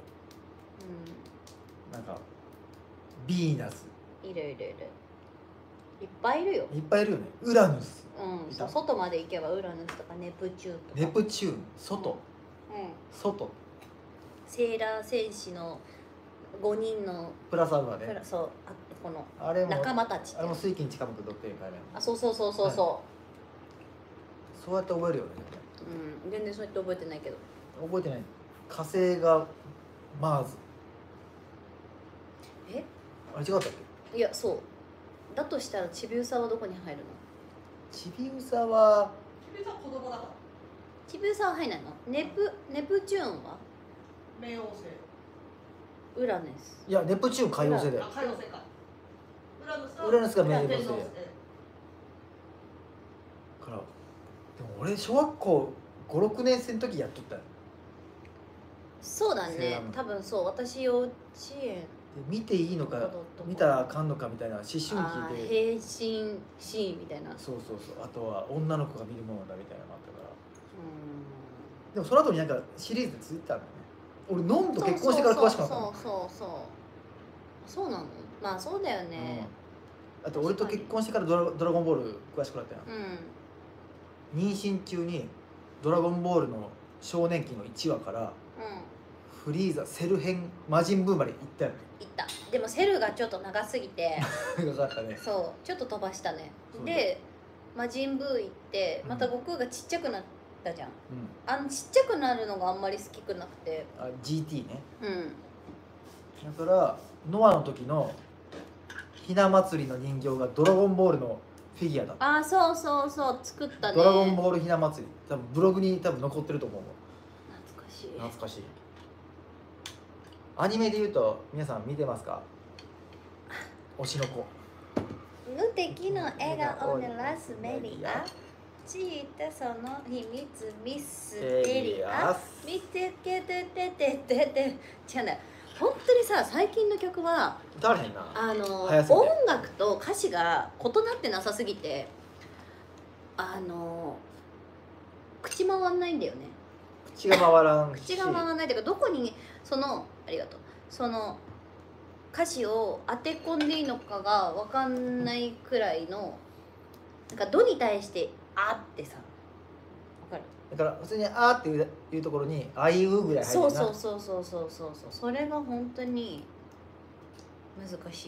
なんかビーナス。 いるいっぱいいるよ。 いっぱいいるよね。ウラヌス。 そう外まで行けばウラヌスとかネプチューンとか。 ネプチューン外。外。 セーラー戦士の5人のプラスアルファね。 そうこのあれも仲間たち。 あれも水金近くドッテン海面。 そう、 そうやって覚えるよね。 全然そうやって覚えてないけど。 覚えてない。火星がマーズ。あれ違ったっけ？ いやそう。だとしたらチビウサはどこに入るの？ チビウサはチビウサは子供だから。 チビウサは入らないの？ネプチューンは？ 冥王星。 ウラネス。 いやネプチューン海王星だよ。 海王星か。 ウラヌスが冥王星だよ。 天王星。 からでも俺小学校5、6年生の時やっとったよ。 そうだね。多分そう。私幼稚園。 見ていいのか見たらあかんのかみたいな思春期で変身シーンみたいな。 そうあとは女の子が見るものだみたいなのがあったから。でもその後になんかシリーズで続いてたんだよね。俺ノンと結婚してから詳しくなったの。 そうなの。まあそうだよね。 あと俺と結婚してからドラゴンボール詳しくなったよ。妊娠中にドラゴンボールの少年期の1話からフリーザセル編魔人ブーまで行ったよね。 行った。でもセルがちょっと長すぎて長かったね。 そうちょっと飛ばしたね。で魔人ブー行ってまた悟空がちっちゃくなったじゃん。ちっちゃくなるのがあんまり好きくなくて。 GT ね。だからノアの時のひな祭りの人形がドラゴンボールのフィギュアだった。 そう作ったね。 ドラゴンボールひな祭り多分ブログに残ってると思う。懐かしい。アニメで言うと皆さん見てますか？推しの子。 無敵の笑顔でラスメリア。ちいてその秘密ミステリア。見つけててててて。違うんだよ。本当にさ最近の曲は誰な音楽と歌詞が異なってなさすぎて口回んないんだよね。 口が回らん口が回らないというかどこにありがとうその歌詞を当て込んでいいのかが分かんないくらいのなんか「ど」に対して「あ」ってさ分かる？ だから普通に「あ」っていうところに「あいう」ぐらい入ってるな。 そうそれが本当に難しい。確か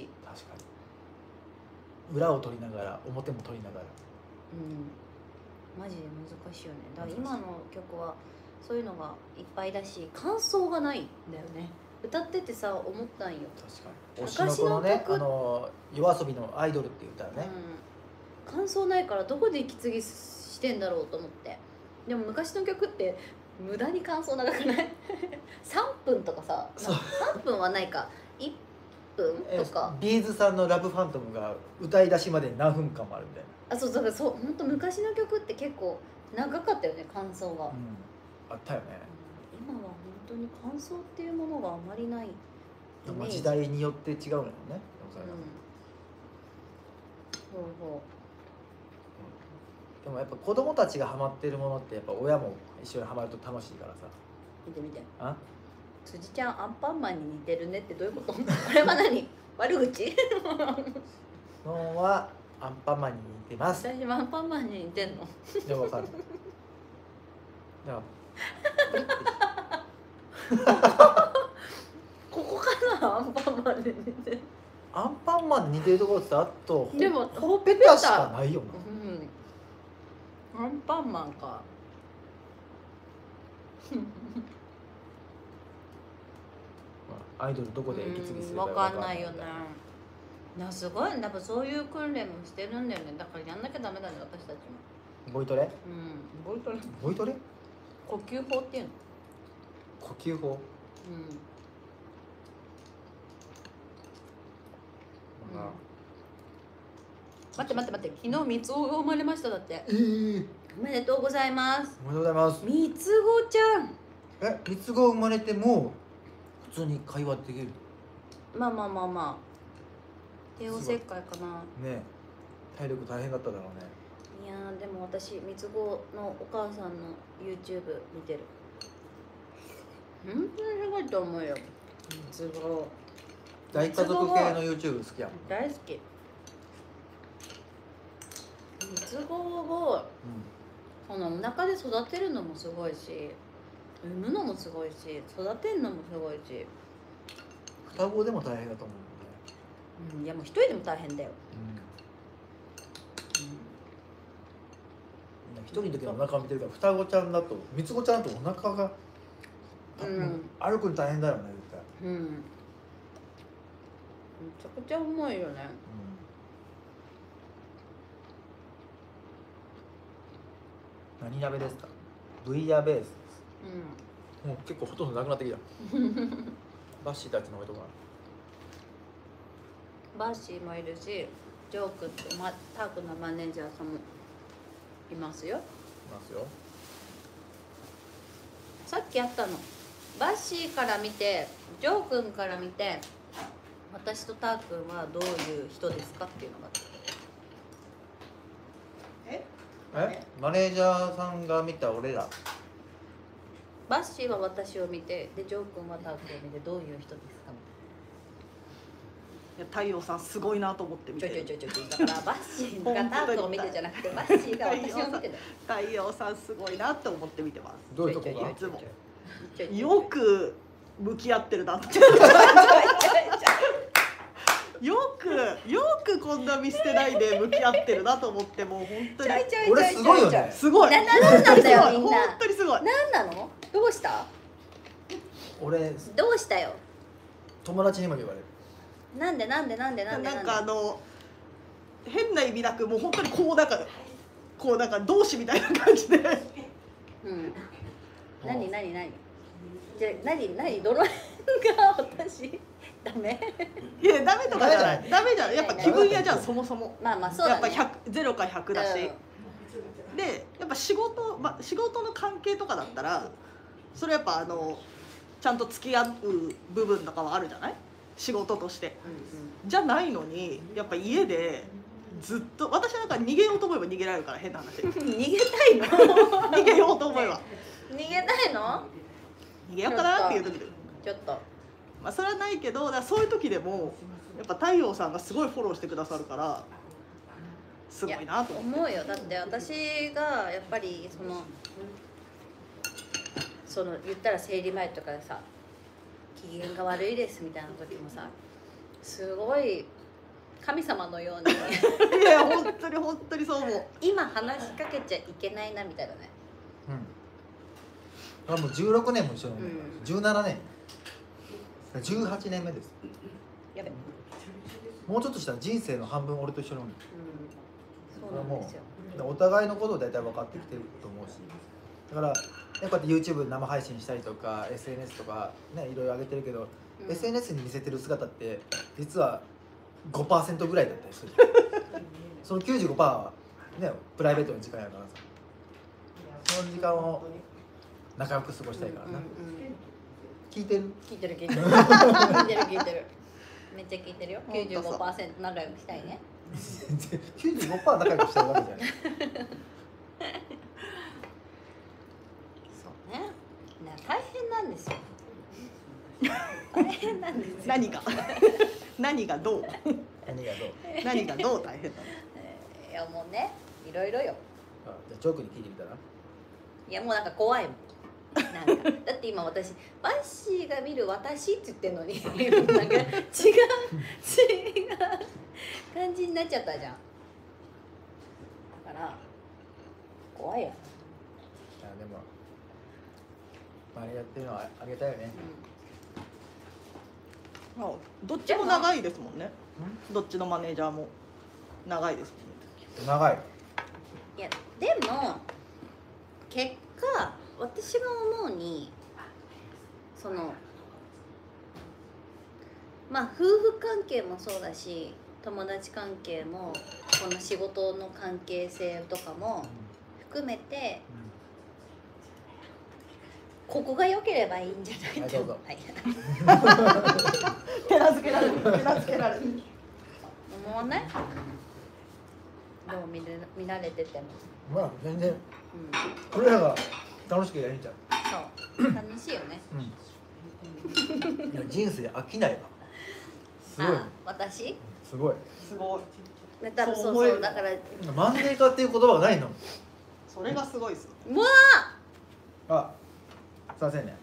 に裏を取りながら表も取りながらマジで難しいよね。だから今の曲はそういうのがいっぱいだし感想がないんだよね。歌っててさ思ったんよ。 確かに推しの子のね夜遊びのアイドルって言ったらね、 感想ないからどこで息継ぎしてんだろうと思って。でも昔の曲って無駄に感想長くない3分とかさ、3分はないか1分とか。 ビーズさんの「ラブファントム」が歌い出しまで何分間もあるみたいな。 そうだからそう本当昔の曲って結構長かったよね感想が。 あったよね。 今は本当に感想っていうものがあまりないイメージ。 時代によって違うのよね。でもやっぱ子供たちがハマってるものってやっぱ親も一緒にハマると楽しいからさ。 見て見て。 あ？ 辻ちゃんアンパンマンに似てるねってどういうこと？これは何？悪口？ のはアンパンマンに似てます。 私もアンパンマンに似てんの？ でもわかる。 ここかなアンパンマンに似てる。 アンパンマンに似てるところってあとでもほっぺたしかないよな。 アンパンマンか。 アイドルどこで息継ぎするか分かんないよね。 なすごいやっぱそういう訓練もしてるんだよね。だからやんなきゃダメだね私たちも。 ボイトレうんボイトレボイトレ呼吸法っていうの。 呼吸法、 うん待って待って待って、昨日三つ子が生まれましただって。おめでとうございます。 おめでとうございます。 三つ子ちゃん。 三つ子生まれても普通に会話できるまあまあまあまあ帝王切開かな。 ね。体力大変だっただろうね。 いやーでも私三つ子のお母さんの YouTube 見てる。本当にすごいと思うよ。三つ子大家族系の YouTube 好きやもん。 大好き。三つ子をこのお腹で育てるのもすごいし、産むのもすごいし、育てるのもすごいし、 双子でも大変だと思ういやもう一人でも大変だよ。 一人の時のお腹見てるから、双子ちゃんだと三つ子ちゃんだとお腹が、歩くの大変だよね絶対。 めちゃくちゃ重いよね。 何鍋ですか？ブイヤベースです。もう結構ほとんどなくなってきた。バッシーたちの上とか。 バッシーもいるし、ジョー君とタークのマネージャーさんもいますよ。 いますよ。 さっきあったの。バッシーから見て、ジョー君から見て、私とター君はどういう人ですかっていうのがあった。 マネージャーさんが見た俺ら。 バッシーは私を見て、でジョー君はター君を見てどういう人ですかいや太陽さんすごいなと思って見てる。 だからバッシーがター君を見てじゃなくてバッシーが私を見てだ。 太陽さんすごいなって思って見てます。 どういうとこが？ いつもよく向き合ってるなってよくこんな見捨てないで向き合ってるなと思って、もう本当に俺すごいよね。 すごい。 なんなんだよみんな。 本当にすごい。 なんなの？どうした？ 俺どうしたよ。 友達にも言われる。 なんでなんか変な意味なく、もう本当にこうなんか同志みたいな感じで。 何じゃ何どの辺が私ダメ？ いやダメとかじゃない。ダメじゃない。やっぱ気分屋じゃんそもそも。 まあそうだね。 やっぱ0か100だし。でやっぱ仕事の関係とかだったら、それやっぱちゃんと付き合う部分とかはあるじゃない？仕事として。じゃないのにやっぱ家でずっと、私なんか逃げようと思えば逃げられるから、変な話。 逃げたいの？ 逃げようと思えば。 逃げたいの？ 逃げようかなっていう時で。 ちょっと。 まあそれはないけど、だからそういう時でもやっぱ太陽さんがすごいフォローしてくださるからすごいなと思うよ。だって私がやっぱりその言ったら生理前とかでさ、機嫌が悪いですみたいな時もさ、すごい神様のようにいや本当にそう思う。 今話しかけちゃいけないなみたいなね。 もう16年も一緒に17年18年目です。 やべ、 もうちょっとしたら人生の半分俺と一緒に飲む。 そうなんですよ。 お互いのことを大体分かってきてると思うし、だからやっぱり YouTube 生配信したりとか SNS とかね、いろいろ上げてるけど、SNS に見せてる姿って実は 5% ぐらいだったりする。その 95% はね、プライベートの時間やからさ、その時間を仲良く過ごしたいからな。聞いてる？ 聞いてる聞いてるめっちゃ聞いてるよ。 95% 仲良くしたいね。 95% 仲良くしたいわけじゃない。 そうね。大変なんですよ。大変なんですよ。 何がどう何がどう大変なの？ いやもうね、いろいろよ。 じゃあジョークに聞いてみたら？ いやもうなんか怖いもん。なんかだって今私バッシーが見る私って言ってんのになんか違う感じになっちゃったじゃん。だから怖いやん。 でもあれやってるのはあげたよね。 どっちも長いですもんね。 どっちのマネージャーも長いですもんね。 長い。 いやでも結果私が思うにそのまあ夫婦関係もそうだし友達関係もこの仕事の関係性とかも含めてここが良ければいいんじゃないと思う。 手なずけられる手なずけられる。 思わない？どう見られてても、 まあ全然うん、 俺らが楽しくやるんじゃん。 そう楽しいよね。 いや人生飽きないわ。すごい。 あ、私？ すごい。 すごい。 多分そう思えるそうだからマンネリ化っていう言葉がないの。 それがすごいですよ。 うわあ、すいませんね。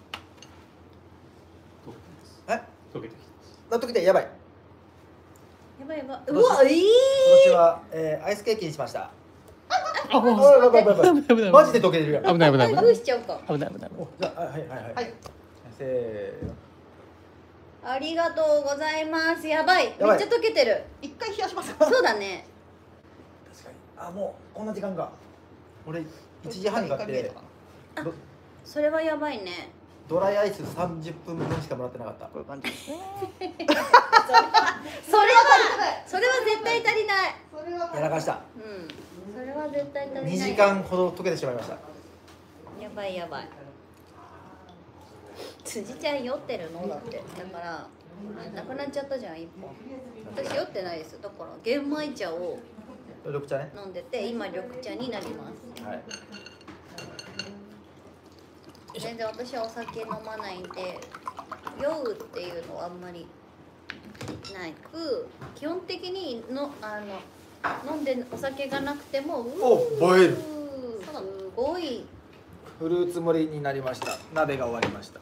え？ 溶けてき納得でやばい。 やばいやばい。 今年うわ今年は、アイスケーキにしました。 た。あ、もうやばいやばいやばい危ないマジで溶けてるやん。 危ない危ない危ない開封しちゃうか。 危ない危ない。 おじゃあ、はいはいはいはい。 はい。 せーの。 ありがとうございます。やばい。めっちゃやばい溶けてる。 一回冷やします。 そうだね。 確かに。あ、もうこんな時間か。俺1時半に買ってそれはやばいね。 ドライアイス30分分しかもらってなかった。 こういう感じ。 それは絶対足りない。 それはやらかした。 うん。それは絶対足りない。 2時間ほど溶けてしまいました。 やばいやばい。辻ちゃん酔ってるのだってだからなくなっちゃったじゃん一本。私酔ってないです。だから玄米茶を緑茶ね。 飲んでて今緑茶になります。 はい。 全然私はお酒飲まないんで酔うっていうのはあんまりないく基本的に飲んでお酒がなくてもお、映える。 すごいフルーツ盛りになりました。鍋が終わりました。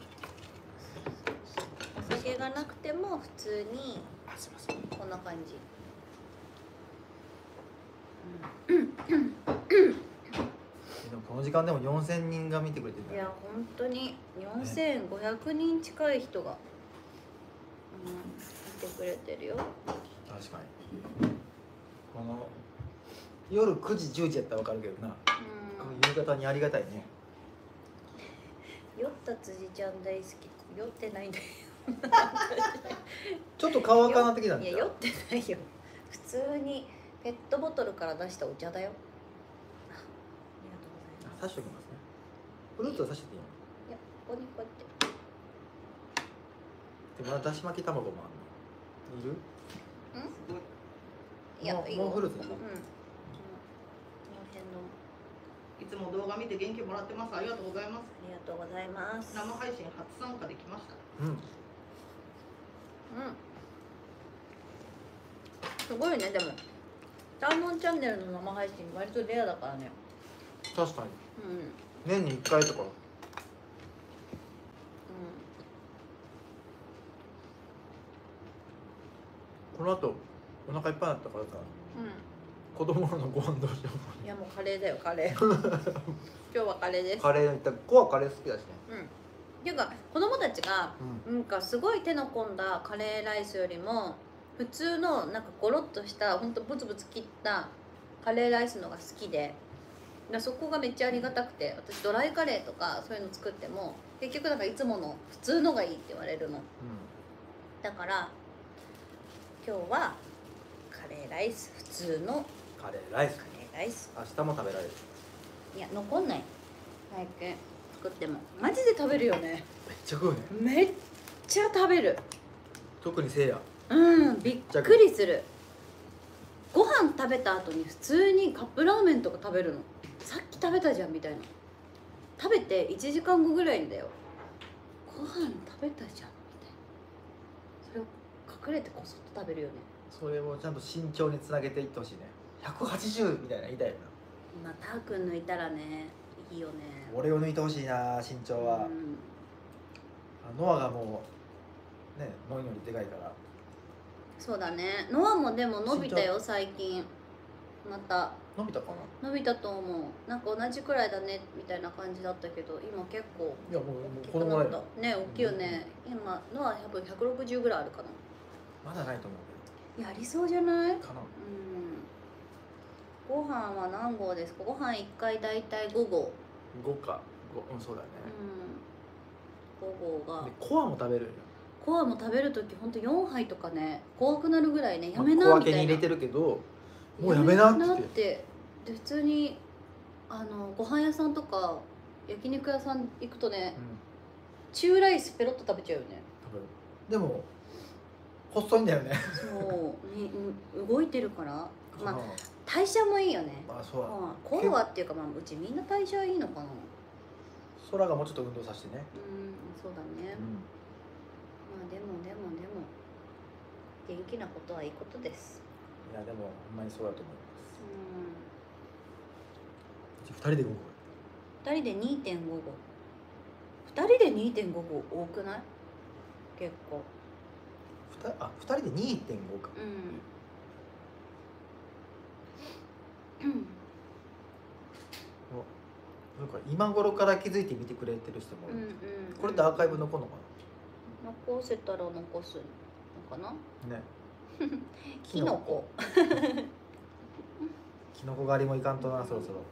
お酒がなくても普通にあ、すみません。 こんな感じ。 でもこの時間でも4000人が見てくれてるんだよ。 いや本当に4500人近い人が、見てくれてるよ。 確かに。この夜9時10時やったらわかるけどな。夕方にありがたいね。 酔った辻ちゃん大好き。酔ってないんだよ。 ちょっと顔赤なってきたんだよ。 いや酔ってないよ。普通にペットボトルから出したお茶だよ。ありがとうございます。 刺しておきますね。フルーツは刺してていいの？ いやここにこうやって。 でまだだし巻き卵もあるの。いる？ いやいいよ。 もうフルーツだね。 この辺のいつも動画見て元気もらってます。ありがとうございます。 ありがとうございます。 生配信初参加できました。 うん。 すごいねでも。サーモンチャンネルの生配信割とレアだからね。 確かに。 うん。 年に1回とか。この後お腹いっぱいになったからさ、子供のご飯どうしよいやもうカレーだよカレー。今日はカレーでう。 す。 カレーのった子はカレー好きだしね。 っていうか子供たちが、なんかすごい手の込んだカレーライスよりも普通のなんかゴロッとしたほんとブツブツ切ったカレーライスのが好きで、そこがめっちゃありがたくて、私ドライカレーとかそういうの作っても結局なんかいつもの普通のがいいって言われるの。だから今日はカレーライス普通のカレーライス。 カレーライス。 明日も食べられる。 いや残んない最近作ってもマジで食べるよね。 めっちゃ食うね。 めっちゃ食べる。 特にせいや。 びっくりする。ご飯食べた後に普通にカップラーメンとか食べるの。さっき食べたじゃんみたいな。食べて1時間後ぐらいにだよ。ご飯食べたじゃんみたいな。それを隠れてこそっと食べるよね。 それをちゃんと慎重につなげていってほしいね。180みたいな言いたいよな。 今ターくん抜いたらねいいよね。 俺を抜いてほしいな、身長は。ノアがもうね、ノイノリでかいから。 そうだね。ノアもでも伸びたよ最近。また伸びたかな。 伸びたと思う。なんか同じくらいだねみたいな感じだったけど、今結構いやもう大き子供だよ。 くなったね。大きいよね。今ノア多分160ぐらいあるかな。 まだないと思うやりそうじゃない？ かな。 ご飯は何合ですか？ご飯1回だいたい5合。 5か5、そうだね。 5合がでコアも食べるよ。 コアも食べるときほんと4杯とかね、怖くなるぐらいね、やめ小なみたいな。 分けに入れてるけど、もうやめなって言って。 で普通にご飯屋さんとか焼肉屋さん行くとね、チューライスペロッと食べちゃうよね。 食べる。でも細いんだよね。 そうに動いてるからまああ代謝もいいよね。 あ、そうだ。 コアっていうか、まあうちみんな代謝いいのかな。 空がもうちょっと運動させてね。 そうだね。まあでも元気なことはいいことです。 いやでもほんまにそうだと思います。 うん。 2人で5合。 2人で 2.5 合。2人で 2.5 合多くない？結構。 2人で 2.5 か。なんか今頃から気づいて見てくれてる人もいる。これってアーカイブ残るのか残せたら残すのかな。 な。ね。 キノコ。 キノコ狩りもいかんとな、そろそろ。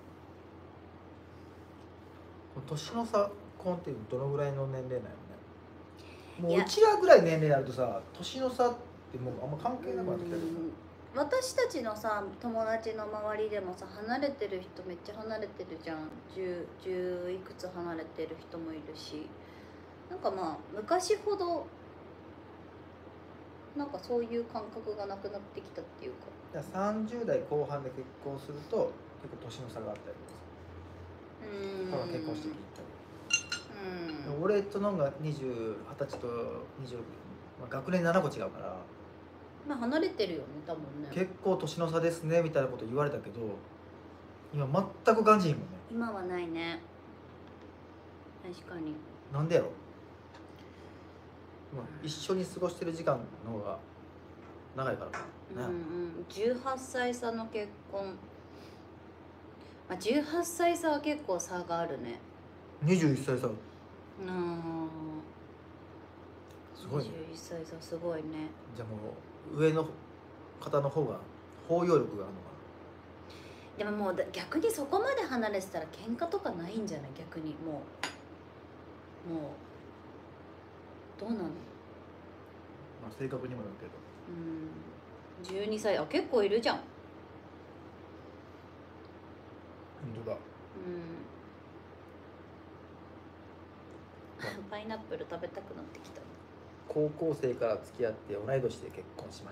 年の差婚ってどのぐらいの年齢なのね。もううちらぐらい年齢になるとさ、年の差ってもうあんま関係なくなってきたけど。 私たちのさ友達の周りでもさ、離れてる人めっちゃ離れてるじゃん。10いくつ離れてる人もいるし、なんかまあ昔ほどなんかそういう感覚がなくなってきたっていうか。 30代後半で結婚すると結構年の差があったりとかさ、結婚してきたり、俺とのんが20歳と26、まあ、学年7個違うから、 まあ離れてるよね多分ね。 結構年の差ですねみたいなこと言われたけど、今全く感じひんもんね。 今はないね。確かに。 なんでやろ。まあ、一緒に過ごしてる時間の方が長いからかな。 18歳差の結婚、まあ、18歳差は結構差があるね。 21歳差。すごいね。 21歳差すごいね。 じゃあもう上の方の方が包容力があるのかな。でももう逆にそこまで離れてたら喧嘩とかないんじゃない？逆にもうどうなの？ まあ性格にもよるけど。 12歳、あ結構いるじゃん。 本当だ。 パイナップル食べたくなってきた。 高校生から付き合って同い年で結婚しました。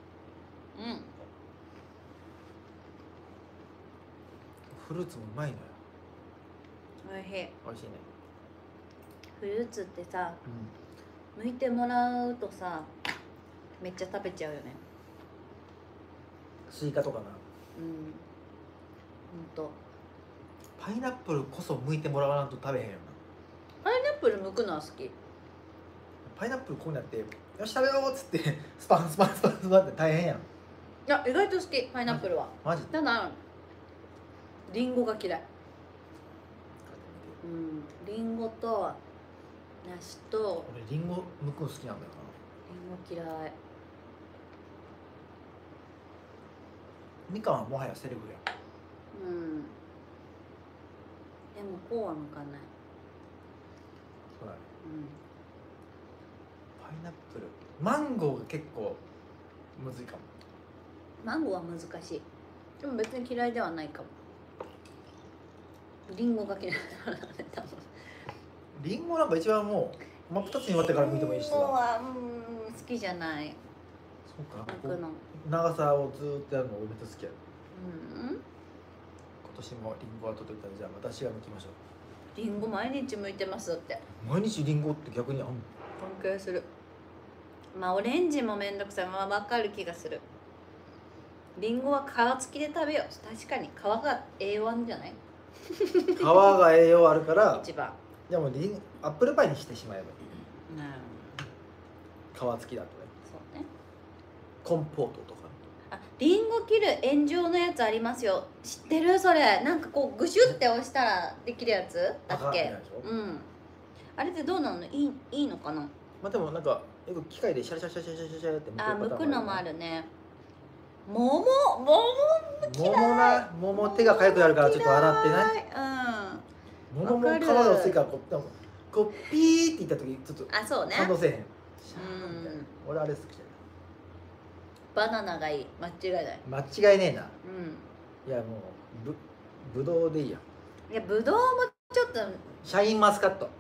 フルーツもうまいのよ。 おいしい。 美味しいね。 フルーツってさ、剥いてもらうとさめっちゃ食べちゃうよね。 スイカとかな。 ほんと。 パイナップルこそ剥いてもらわないと食べへんよな。 パイナップル剥くのは好き。 パイナップルこうなってよし食べようっつってスパンスパンスパンスパンって大変やん。 いや意外と好きパイナップルは。 マジ？ ただリンゴが嫌い。リンゴと梨と。 俺リンゴ剥くの好きなんだよな。 リンゴ嫌い。 みかんはもはやセレブや。 でもこうは剥かない。 そうだね。パイナップル、マンゴーが結構むずいかも。 マンゴーは難しい。でも別に嫌いではないかも。リンゴが嫌いだね多分。 リンゴなんか一番もう真っ二つに割ってから剥いてもいいしさ。 リンゴは好きじゃない。 そうか。 剥くの長さをずーっとやるの俺めっちゃ好きやる。 今年もリンゴは取ってたらじゃあ私が剥きましょう。 リンゴ毎日剥いてますって。 毎日リンゴって逆に関係する。まあオレンジもめんどくさい。まあ分かる気がする。リンゴは皮付きで食べよう。確かに皮が栄養あるんじゃない？ 皮が栄養あるから一番。 でもアップルパイにしてしまえばいい。皮付きだとね。 そうね。 コンポートとか。 リンゴ切る円状のやつありますよ。知ってる？それなんかこうグシュって押したらできるやつだっけ？あれってどうなの？いいのかな？ まあでもなんかよく機械でシャリシャリシャリシャリシャリってあ、剥くのもあるるね。桃桃手が痒くなるからちょっと洗ってね。桃も皮が薄いからこうピーっていった時ちょっとあ、そうね。 感動せえへん。 うん。 俺あれ好きじバナナがいい。間違いない。 ゃない間違いねえな。 ういやもうぶどうでいいや。 ん。いや、ぶどうもちょっと、 シャインマスカット、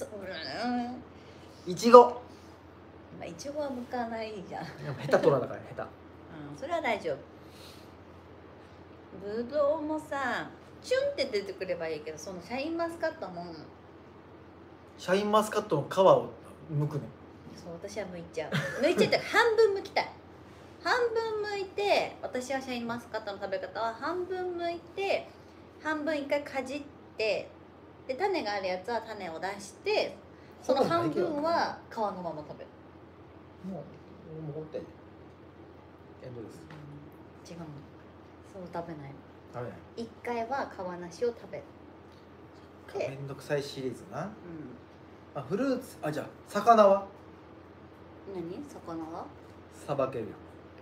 うん。 いちご。 まあ、いちごは向かないじゃん。 ヘタ取らだからヘタ。 うん、それは大丈夫。ぶどうもさ、チュンって出てくればいいけど、そのシャインマスカットも、 シャインマスカットの皮を剥くね。 そう、私は剥いちゃう。剥いちゃって半分剥きたい。半分剥いて、私はシャインマスカットの食べ方は半分剥いて、半分一回かじって、で種があるやつは種を出して、その半分は皮のまま食べる。 もうほってエンドレス。 違うの。そう食べないの。 食べない。 一回は皮なしを食べる。 めんどくさいシリーズな。 うん。 あ、フルーツ、あ、じゃあ魚は何？魚は？ さばけるよ。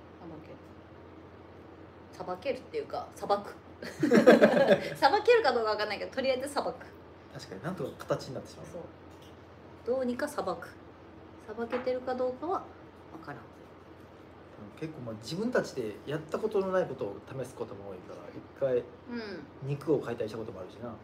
さばけるっていうか、さばく。さばけるかどうかわかんないけど、とりあえずさばく。 確かになんとか形になってしまう。 そう。どうにかさばく。さばけてるかどうかはわからん。 結構まあ自分たちでやったことのないことを試すことも多いから一回うん。 肉を解体したこともあるしな。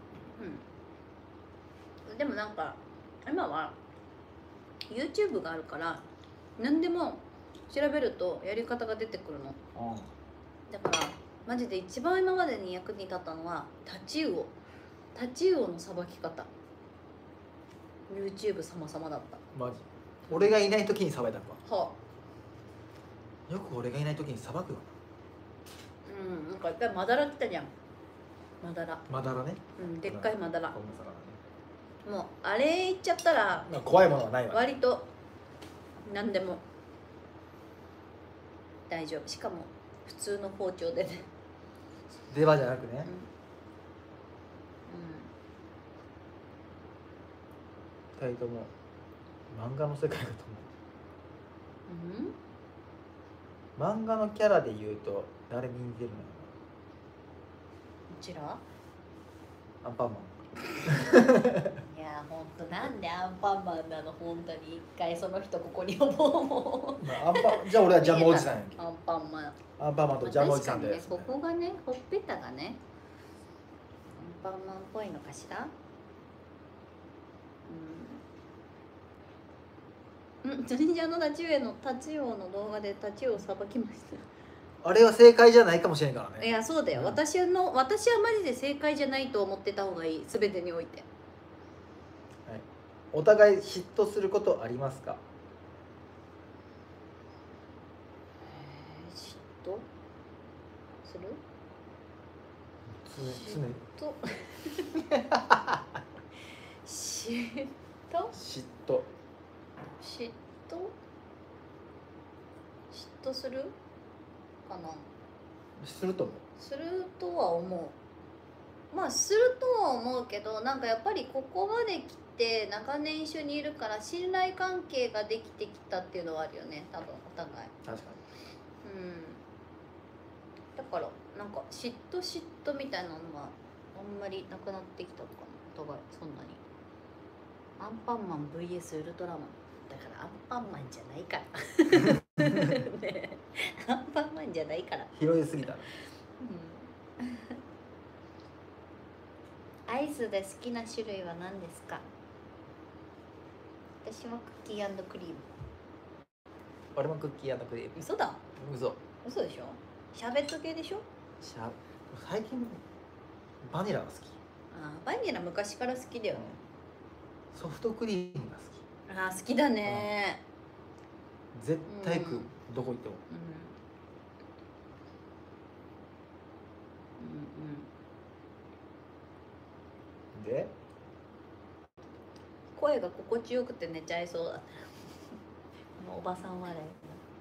うん。でもなんか今は YouTube があるから何でも調べるとやり方が出てくるの。だからマジで一番今までに役に立ったのはタチウオのさばき方。 YouTube 様々だった。 マジ俺がいない時にさばいたのか。 はあ、 よく俺がいない時にさばくようん、なんか一回マダラ来たじゃん。マダラ、 な。まだらね。 うん、でっかいマダラ。 こんな魚ね。 もうあれいっちゃったらまあ怖いものはないわね。 割と何でも大丈夫。しかも普通の包丁でね。 出刃じゃなくね。二人とも漫画の世界だとうん、うん、 思う。漫画のキャラで言うと誰に似てるのようちらな。アンパンマン。 いやほんとなんでアンパンマンなの。本当に一回その人ここに呼ぼうもまあ、じゃあ俺はジャムおじさんやんけ。 う。アンパンマン、 アンパンマンとジャムおじさんで、 まあ確かにね、ここがねほっぺたがねアンパンマンっぽいのかしら。それじゃタチウオの動画でタチウオさばきましあれは正解じゃないかもしれんからた。いね。 やそうだよ、 うん私はマジで正解じゃないと思ってた方がいい、全てにおいて。 お互い嫉妬することありますか。 嫉妬する？ 常に嫉妬嫉妬嫉妬嫉妬するかな。 すると思う。 するとは思う。まあするとは思うけど、なんかやっぱりここまで来て長年一緒にいるから信頼関係ができてきたっていうのはあるよね、多分お互い。 確かだからなんか嫉妬みたいなのはあんまりなくなってきたのかな、お互い。そんなにアンパンマン VS ウルトラマンだからアンパンマンじゃないからねえ、アンパンマンじゃないから。 に広いすぎたら。 アイスで好きな種類は何ですか？私はクッキー&クリーム。 俺もクッキー&クリーム。 嘘だ。 嘘でしょ。シャーベット系でしょ。 最近バニラが好き。 バニラ昔から好きだよね。 ソフトクリームが好き。 好きだね。 絶対食う、どこ行っても。で声が心地よくて寝ちゃいそうだ。このおばさん笑い。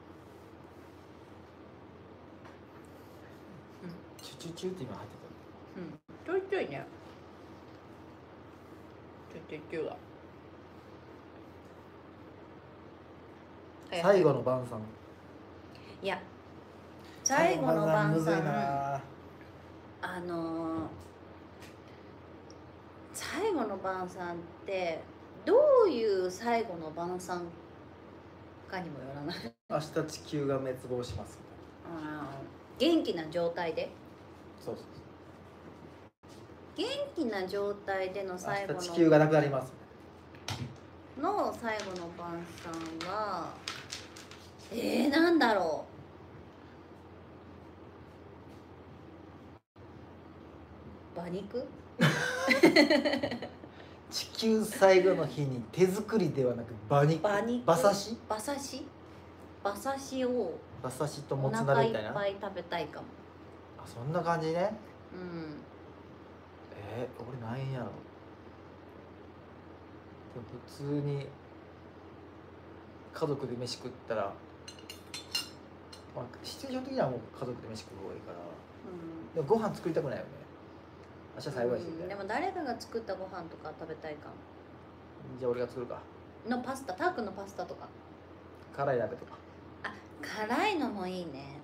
チュチュチュって今入ってちょいちょいね。ちょいちょいが。 最後の晩餐。 いや最後の晩むずい餐な。 最後の晩餐ってどういう最後の晩餐かにもよらない。 明日地球が滅亡しますみ元気な状態でたいな。そうそう元気な状態での最後明日地球がなくなりますの最後の晩餐はなんだろう。馬肉地球最後の日に手作りではなく馬肉。馬刺し馬刺しを馬刺しとおもつ腹いっ鍋みたいな。 ぱい食べたいかも。 あ、そんな感じね。 うん俺なんやろ。でも普通に家族で飯食ったら、まあ、シチュエーション的にはもう家族で飯食う方がいいから、でもご飯作りたくないよね。明日最後やしみたいな。 でも誰かが作ったご飯とか食べたいかも。 じゃあ俺が作るか。 のパスタ、タークのパスタとか。 辛い鍋とか。 辛いのもいいね。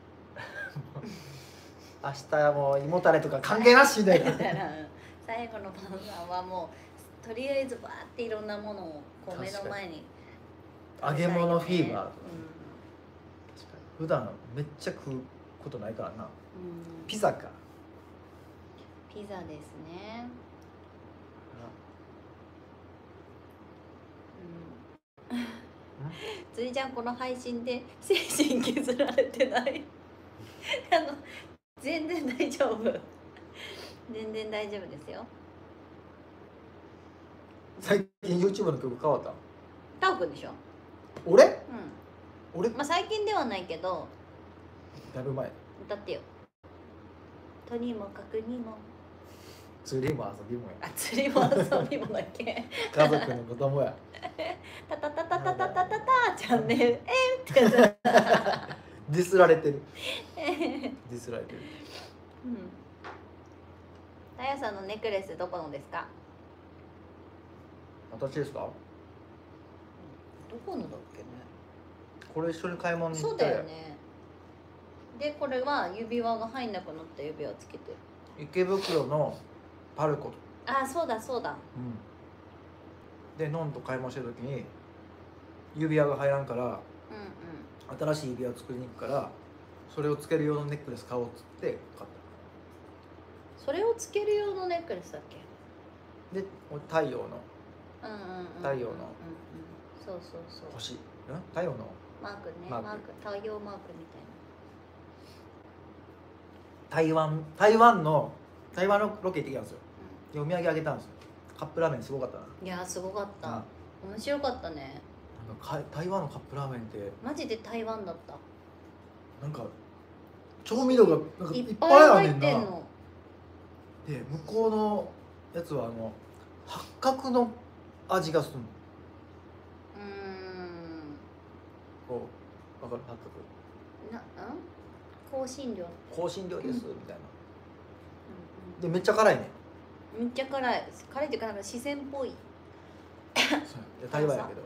明日はもう胃もたれとか関係なしみたいな。 だから最後の晩餐はもうとりあえずバーっていろんなものをこう目の前に揚げ物フィーバー。 うん、 確かに普段めっちゃ食うことないからな。ピザか。 ピザですね。ついちゃんこの配信で精神削られてない？全然大丈夫。全然大丈夫ですよ。 最近 YouTube の曲変わった？ タオくんでしょ？ 俺？俺？ まあ最近ではないけど。 だいぶ前。 歌ってよ。とにもかくにも。 釣りも遊びもや。 釣りも遊びもだっけ？ 家族の子供や。 タタタタタタタタタチャンネルってやつ。 ディスられてる。ディスられてる。 たやさんのネックレスどこのですか？ 私ですか？ どこのだっけね。 これ一緒に買い物に行そうっただよね。でこれは指輪が入んなくなった指輪つけてる。 池袋のパルコ。 そうだそうだ。 でノンと買い物してる時に指輪が入らんから、新しい指輪を作りに行くからそれをつける用のネックレス買おうっつって買った。 それをつける用のネックレスだっけ？ で太陽の太陽のそうそうそう星、太陽のマークね。 マーク太陽マークみ台湾のロケ行ってきたんですよ。でお土産あげたんですよ。カップラーメンすごかったな。 いやすごかった。面白かったね。 なんか台湾のカップラーメンってマジで台湾だった。 なんか調味料がなんかいっぱいあるねんな。で向こうのやつは八角の味がするの。こう分かる？八角。香辛料ですみたいな。でめっちゃ辛いね。 めっちゃ辛いっていうかなんか四川っぽい。 台湾やけど。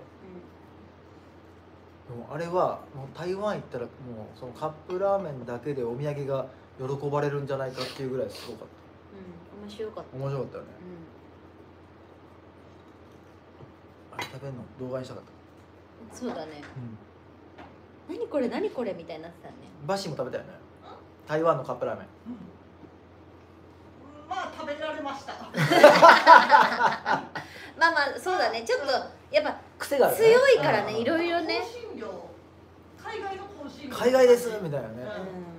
でもあれはもう台湾行ったらもうそのカップラーメンだけでお土産が喜ばれるんじゃないかっていうぐらいすごかった。 面白かった。 面白かったよね。あれ食べるの動画にしたかった。 そうだね。何これ何これみたいになってたね。 バシも食べたよね。台湾のカップラーメン。 まあ食べられました。 まあそうだね。ちょっとやっぱ癖があるね。 強いからね、いろいろね。 海外の香辛料。 海外ですみたいなね。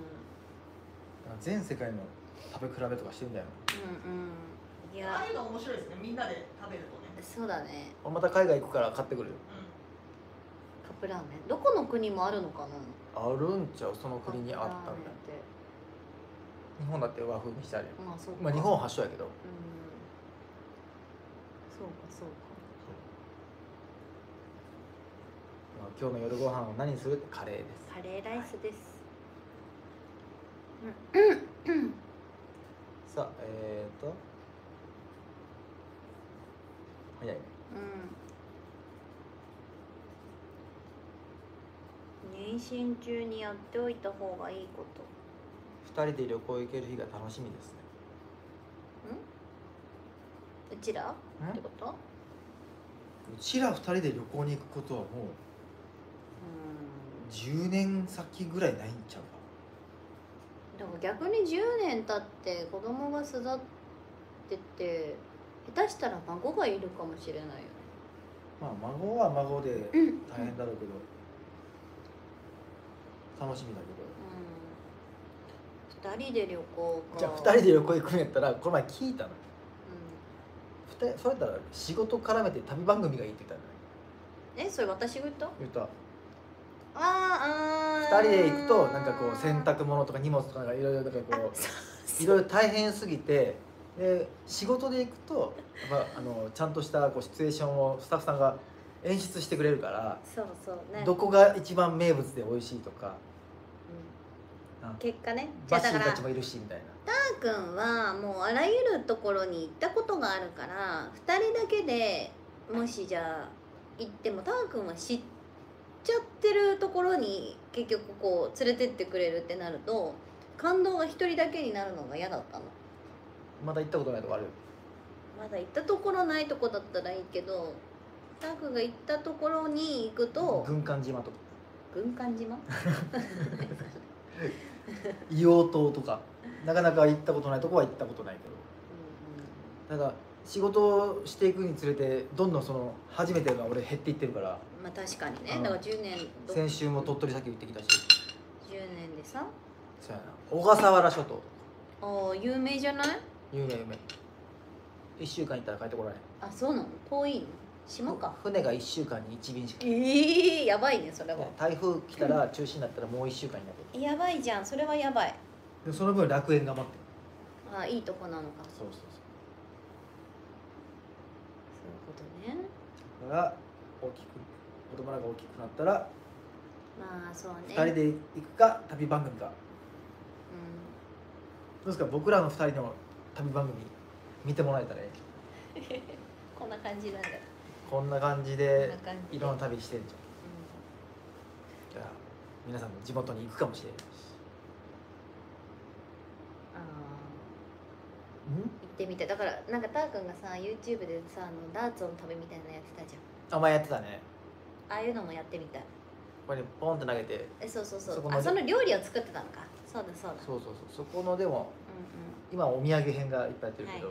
全世界の食べ比べとかしてるんだよ。 いや、 ああいうの面白いですね。みんなで食べるとね。 そうだね。 また海外行くから買ってくるよ。 カップラーメン。どこの国もあるのかな。 あるんちゃう、その国にあったみたいな。日本だって和風にしてあるよ。まあ日本発祥やけど。 そうかそうか。 今日の夜ご飯は何にする？カレーです。 カレーライスです。 さあ早いね。 娠中にやっておいた方がいいこと。 2人で旅行行ける日が楽しみですね。 うちらってこと？ うちら2人で旅行に行くことはもう10年先ぐらいないんちゃうか。 だから逆に10年経って子供が育ってて下手したら孫がいるかもしれないよね。 まあ孫は孫で大変だろうけど、楽しみだけど。 2人で旅行か。 じゃあ2人で旅行行くんやったらこの前聞いたの。そうやったら仕事絡めて旅番組がいいって言ったんだよ。 それ私が言った？ 言った。 2 2人で行くとなんかこう洗濯物とか荷物とかいろいろなんかこういろいろ大変すぎて、で仕事で行くとやっぱちゃんとしたこうシチュエーションをスタッフさんが演出してくれるから、 そうそうね、 どこが一番名物で美味しいとか、 結果ね。 バッシーたちもいるしみたいな。 たーくんはもうあらゆるところに行ったことがあるから2人だけでもしじゃあ行ってもたーくんは知っちゃってるところに結局こう連れてってくれるってなると感動が1人だけになるのが嫌だったの。 まだ行ったことないとこある？ まだ行ったところないとこだったらいいけど、たーくんが行ったところに行くと軍艦島とか軍艦島硫黄島とかなかなか行ったことないとこは行ったことないけど、ただ仕事をしていくにつれてどんどんその初めてが俺減っていってるから。 まあ確かにね。だから10年先週も鳥取砂丘行ってきたし。 10年でさ、 そうやな、小笠原諸島ああ有名じゃない？ 有名有名。1週間行ったら帰ってこられん。 あ、そうなの？遠いの？島か。 船が1週間に1便しか。 やばいねそれは。 台風来たら中止になったらもう1週間になる。 やばいじゃん、それはやばい。 でその分楽園が待ってる。 あ、いいとこなのか。 そうそうそういうことね。 そう。だから大きく子供らが大きくなったらまあそうね。 2人で行くか旅番組か。 うどうですか、僕らの2人の旅番組見てもらえたらいい。 ん、こんな感じなんだよ。 こんな感じこんでな感じでいろんな旅してんじゃん。じゃあ皆さんの地元に行くかもしれないし。 あうん？ 行ってみて。だからなんかたーくんがさ YouTube でさダーツの旅みたいなのやってたじゃん。 あ、前やってたね。 ああいうのもやってみたい。 これにポンって投げて。 そうそうそう。 そこのあ、その料理を作ってたのか。そうだそうだ。 そうそうそう。そこのでもうん今お土産編がいっぱいやってうん。 るけど、 はいはい。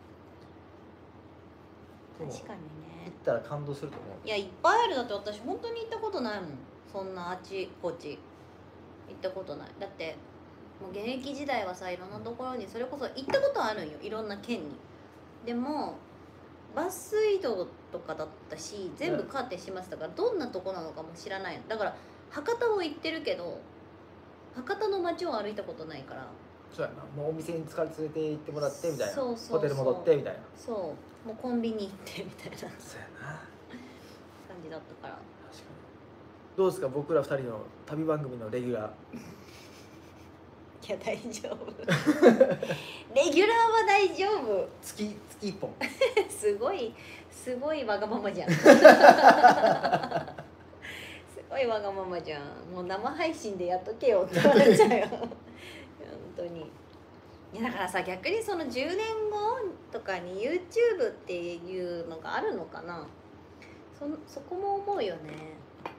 でも確かにね。 行ったら感動すると思う。 いやいっぱいある。だって私本当に行ったことないもん。そんなあちこち行ったことない。だってもう現役時代はさいろんなところにそれこそ行ったことあるんよ、いろんな県に。でもバス移動とかだったし全部カーテン閉まってたからどんなとこなのかも知らないの。だから博多を行ってるけど博多の街を歩いたことないから。 そうやな、もうお店に連れて行ってもらってみたいな。 そうそうそうホテル戻ってみたいな。 そうもうコンビニ行ってみたいな感そうやな。 じだったから。 確かに。どうですか、僕ら2人の旅番組のレギュラー。 いや大丈夫レギュラーは大丈夫月1本。 すごいわがままじゃんすごいわがままじゃん。もう生配信でやっとけよって思っちゃうよ本当に。いやだからさ逆にその10年後とかに YouTube っていうのがあるのかな。そこも思うよね。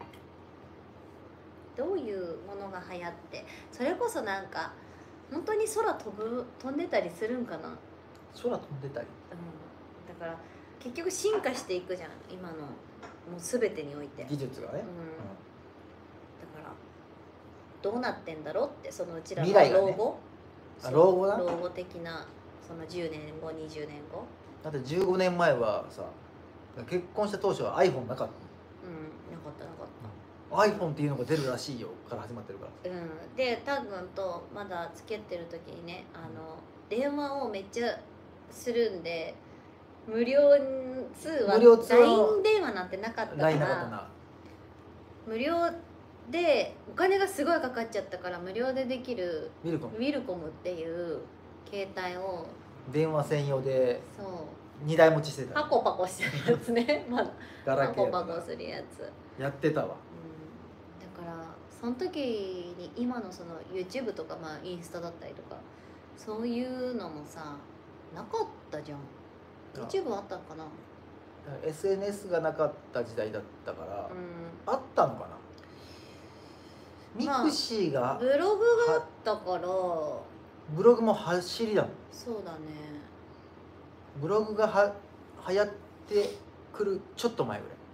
どういうものが流行ってそれこそなんか本当に空飛んでたりするんかな。 空飛んでたり。 だから結局進化していくじゃん今のもう全てにおいて。 技術がね。 だからどうなってんだろうってそのうちらの未来がね老後、 老後な。 老後的なその10年後20年後。 だって15年前はさ、結婚した当初は iPhone なかった。 なかったなかった。 iPhone っていうのが出るらしいよから始まってるから。 でたーくんとまだ付き合ってる時にね電話をめっちゃするんで無料通話 LINE 電話なんてなかったか LINE なかったらな。 無料でお金がすごいかかっちゃったから無料でできるミルコムウィルコムっていう携帯を電話専用でそう 2台持ちしてた。 パコパコしてるやつねまだパガラケーやったなコパコするやつ。 やってたわ。 だからその時に今のその YouTube とか、まあ、インスタだったりとかそういうのもさなかったじゃん。 YouTube あったのかな。 SNS がなかった時代だったから、 うんあったのかな。ミまあクシーが、 ブログがあったからブログも走りだもん。 そうだね。 ブログが流行ってくるちょっと前ぐらい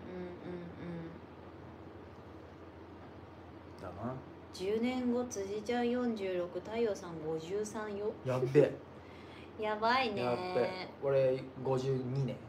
だな。 10年後辻ちゃん46太陽さん53よ。 やっべやばいね。 やっべ俺52年。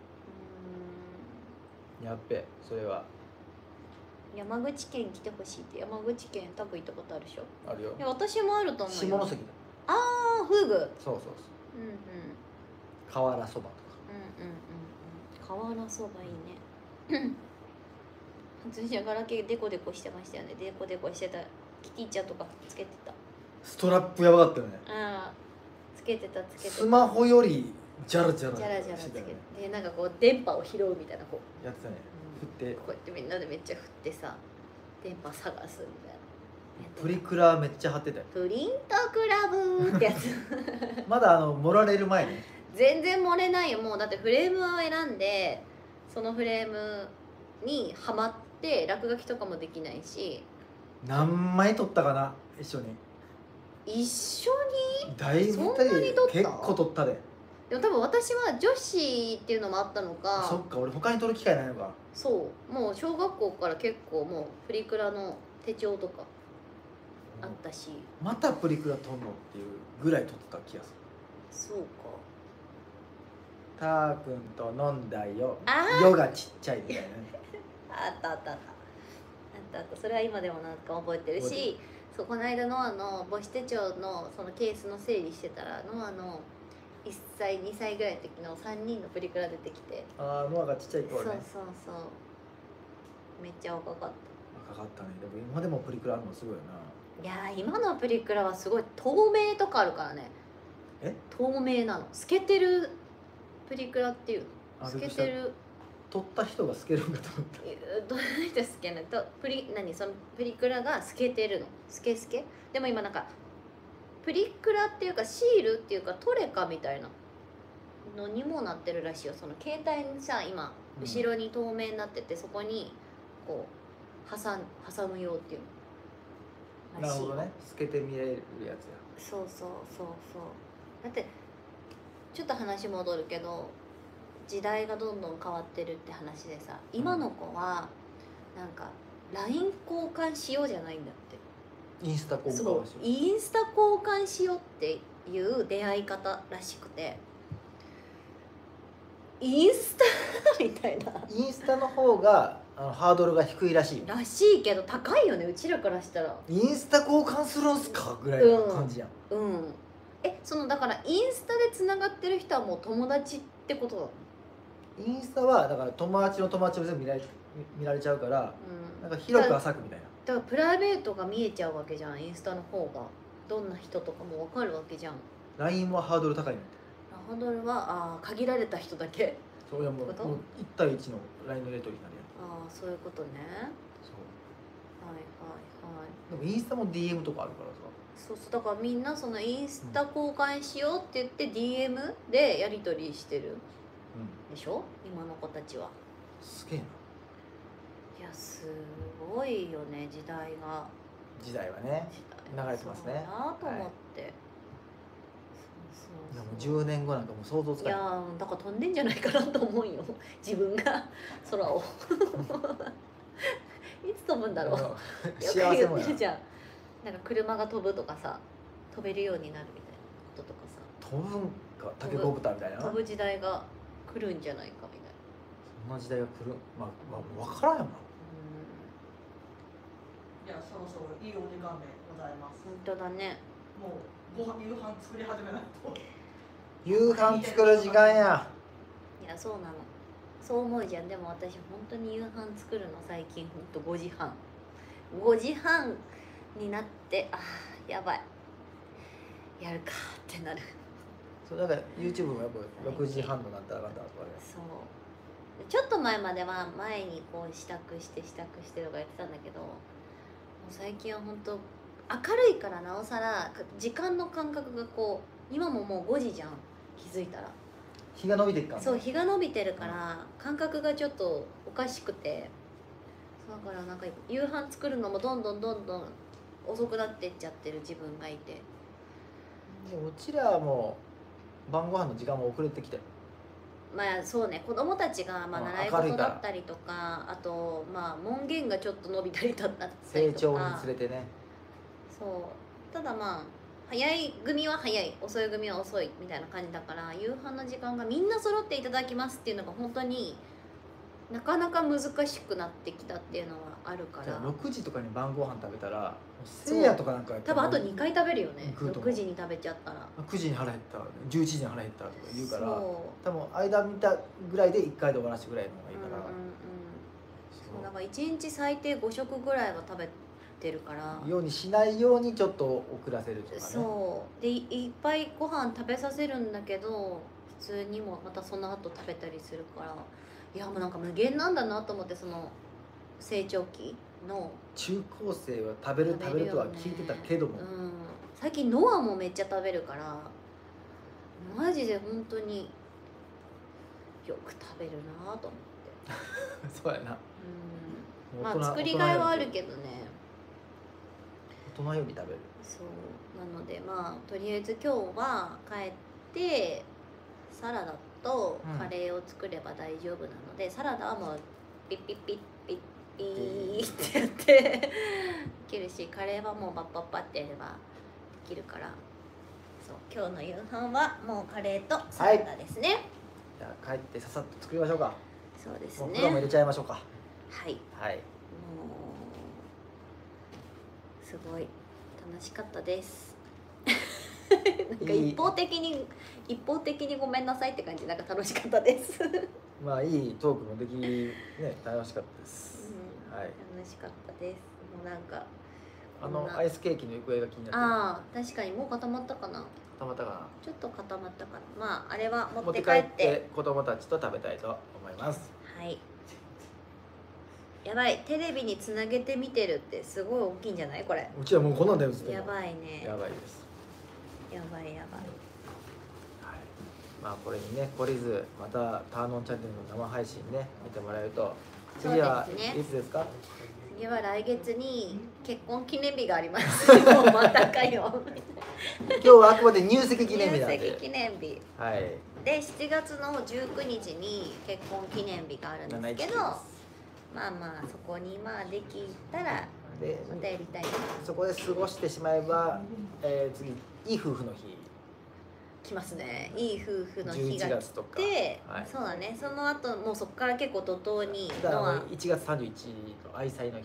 やっべそれは山口県来てほしいって。山口県多分行ったことあるでしょ。 あるよ。 いや私もあると思うよ。 下関だ。 ああフグ。 そうそうそう。 うんうん瓦そばとか。 うんうんうんうん。瓦そばいいね。辻ちゃんガラケーデコデコしてましたよね。デコデコしてた。キティちゃんとかつけてた。 ストラップやばかったよね。 ああつけてたつけてた。 スマホよりジャラジャラジャラジャラつけてしてたよね。 でなんかこう電波を拾うみたいなこう。 やってたね。振ってこうやってみんなでめっちゃ振ってさ電波探すみたいな。 プリクラめっちゃ貼ってたよ。 プリントクラブってやつ。 まだ盛られる前ね。 全然漏れないよ。もうだってフレームを選んでそのフレームにはまって落書きとかもできないし。 何枚撮ったかな一緒に。 一緒に。 だいぶそんなに撮った結構撮ったで。 でも多分私は女子っていうのもあったのか。 そっか俺他に撮る機会ないのか。 そうもう小学校から結構もうプリクラの手帳とかあったし。 またプリクラ撮んのっていうぐらい撮ってた気がする。 そうか。 たーくんと飲んだよ。 あー夜がちっちゃいみたいなね。 あったあったあったあった。それは今でもなんか覚えてる覚えてし、そうこの間ノアの母子手帳のそのケースの整理してたらノアの1歳2歳ぐらいの時の3人のプリクラ出てきて、 ああノアがちっちゃいそう頃ね。 そうそうめっちゃ若かっ若かったね。でも今でもプリクラあるのすごいよな。 た。いやー今のプリクラはすごい透明とかあるからね。 え透明なの。透けてるプリクラっていうあの。透けてる。 撮った人が透けるんだと思った。 どういう人透けないとそのプリクラが透けてるの。透け透けでも今なんかプリクラっていうかシールっていうかトレカみたいなのにもなってるらしいよ。その携帯にさ今後ろに透明になってて、そこにこう挟むようっていうのらしいよ。 なるほどね。透けて見れるやつや。 そうそうそうそう。だってちょっと話戻るけど時代がどんどん変わってるって話でさ、今の子はなんか LINE 交換しようじゃないんだって。 インスタ交換そうをしよう。 インスタ交換しようっていう出会い方らしくて、インスタみたいなインスタの方がハードルが低いらしいよ。 らしいけど高いよねうちらからしたら。 インスタ交換するんすかぐらいの感じやん。 うんそのだからインスタでつながってる人はもう友達ってことだ。 インスタはだから友達の友達も全部見られちゃうから、なんか広く浅くみたいな。 だからプライベートが見えちゃうわけじゃん。インスタの方がどんな人とかも分かるわけじゃん。 LINE はハードル高いね。 ハードルは限られた人だけ。 そういやもうこと 1対1の LINE のやり取りになるやん。 そういうことね。 そうはいはいはい。 でもインスタも DM とかあるからさ。 そうそうだからみんなそのインスタ交換しようって言って DM でやり取りしてるでしょ今の子たちは。 すげえな。 いやすごいよね時代が。 時代はね。 時代流れてますねそうだなと思って、 はいそういやもうそうそう 10年後なんかもう想像ついかない。 やだから飛んでんじゃないかなと思うよ自分が空をいつ飛ぶんだろう。よく幸せ言もやな。 ってるじゃん。なんか車が飛ぶとかさ飛べるようになるみたいなこととかさ、 飛ぶんかタケコプターみたいな。 飛ぶ時代が来るんじゃないかみたいな。 そんな時代が来る。まあ分からんよな。 いやそろそろいいお時間でございます。 本当だね。 もう夕飯作り始めないと。 夕飯作る時間や。 いやそうなの。そう思うじゃん。でも私本当に夕飯作るの最近本当5時半になってやばいやるかってなる。 そうだから YouTube もやっぱ6時半となったらあかんだとかね。 そうちょっと前までは前にこう支度してとかやってたんだけど、 最近は本当明るいからなおさら時間の感覚がこう今ももう5時じゃん気づいたら。 日が伸びていくからね。 そう日が伸びてるから感覚がちょっとおかしくて、だからなんか夕飯作るのもどんどん遅くなってっちゃってる自分がいて。 でうちらはもう晩ご飯の時間も遅れてきて、 まあそうね、子供たちがまあ習い事だったりとか、あとまあ門限がちょっと伸びたりだったり成とか、 長につれてね。 そうただまあ早い組は早い遅い組は遅いみたいな感じだから、夕飯の時間がみんな揃っていただきますっていうのが本当になかなか難しくなってきたっていうのはあるかじゃあら、 6時とかに晩ご飯食べたらせいやとかなんかやったら多分あと2回食べるよね、 食うと思う 6時に食べちゃったら。 9時に腹減った11時に腹減ったとか言うから、 そ多分間見たぐらいで1回で終わらせてぐらいの方がいいから、 そうだから1日最低5食ぐらいは食べてるからようにしないようにちょっと遅らせるとかね。 そうでいっぱいご飯食べさせるんだけど普通にもまたその後食べたりするから、いやもうなんか無限なんだなと思って、その成長期の中高生は食べるとは聞いてたけども、 最近ノアもめっちゃ食べるからマジで本当によく食べるなと思ってそうやな。 まあ作りがいはあるけどね。 大人より食べる。 そうなのでまあとりあえず今日は帰ってサラダとカレーを作れば大丈夫なので、サラダはもうピッピッピッピッピーってやってできるし、カレーはもうバッパッパってやればできるから、そう今日の夕飯はもうカレーとサラダですね。 じゃあ帰ってささっと作りましょうか。 そうですね。 もう風呂も入れちゃいましょうか。 はい。 はい。 もうすごい楽しかったです。なんか一方的にごめんなさいって感じ、なんか楽しかったです。 まあいいトークもできね楽しかったです。はい。 楽しかったです。もうなんかアイスケーキの行方が気になってる。 ああ確かにもう固まったかな。 固まったかな。 ちょっと固まったかな。まああれは持持っててっ帰っ帰って子供たちと食べたいと思います。 はい。やばい、テレビにつなげて見てるってすごい大きいんじゃないこれ。 うちはもうこんなんだよ。 やばいね。 やばいです。 やばい。 はい。まあこれにね懲りず、またターノンチャンネルの生配信ね見てもらえると、次はそうですねいつですか？ 次は来月に結婚記念日があります。もうまたかよ。 今日はあくまで入籍記念日なん入で。 籍記念日はい。 で7月の19日に結婚記念日があるんですけど、まあまあそこにまあできたらでまたやりたいな。 そこで過ごしてしまえば、次いい夫婦の日。 来ますね。いい夫婦の日が 11 来月とかて、 はいそうだね。その後もうそこから結構怒涛にだからのは 1月31日の愛妻の日とか。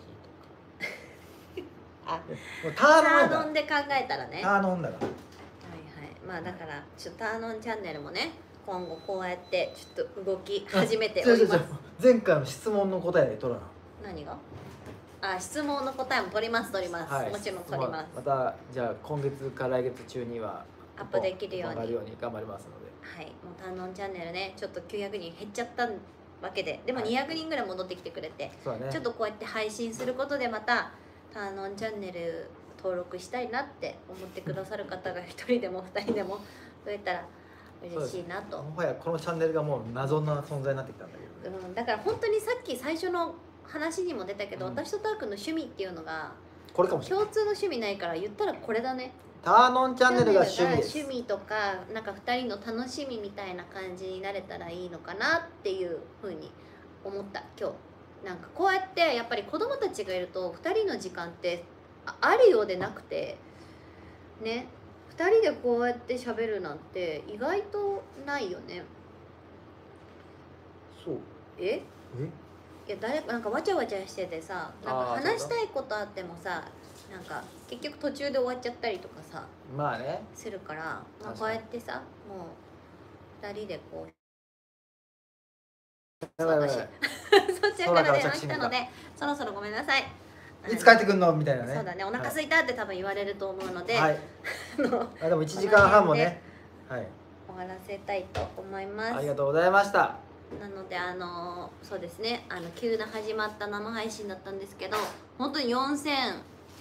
あもうターノンターやからノンで考えたらね。 ターノンだから。 はいはい、まあだからちょっとターノンチャンネルもね今後こうやってちょっと動き始めております。 前回の質問の答えで取らな。 何が？あ、質問の答えも取ります、 はいもちろん取ります。 またじゃあ今月か来月中にはアップできるように上がるように頑張りますので。 はい、もうターノンチャンネルねちょっと900人減っちゃったわけで、でもはい 200人ぐらい戻ってきてくれて、 そうだね。 ちょっとこうやって配信することでまたターノンチャンネル登録したいなって思ってくださる方が1人でも2人でも増えたら嬉しいなと。 もはやこのチャンネルがもう謎な存在になってきたんだけどね。 だから本当にさっき最初の話にも出たけど、私とター君の趣味っていうのがこれかもしれない。 共通の趣味ないから言ったらこれだね。 ターノンチャンネルが趣味です。 趣味とかなんか2人の楽しみみたいな感じになれたらいいのかなっていうふうに思った今日。なんかこうやってやっぱり子供たちがいると2人の時間ってあるようでなくてね、2人でこうやって喋るなんて意外とないよね。 そう。 いやなんかわちゃわちゃしててさ、なんか話したいことあってもさ、なんか結局途中で終わっちゃったりとかさまあね。 するから、まあ、こうやってさもう2人でこうやばいやばいやばいそちらから電話来たのでそろそろごめんなさい。 いつ帰ってくんのみたいなね。 そうだね、お腹空いたって多分言われると思うので、 はい。あでも1時間半もね。はい。 終わらせたいと思います。 ありがとうございました。 なのでそうですね、急な始まった生配信だったんですけど、本当に4000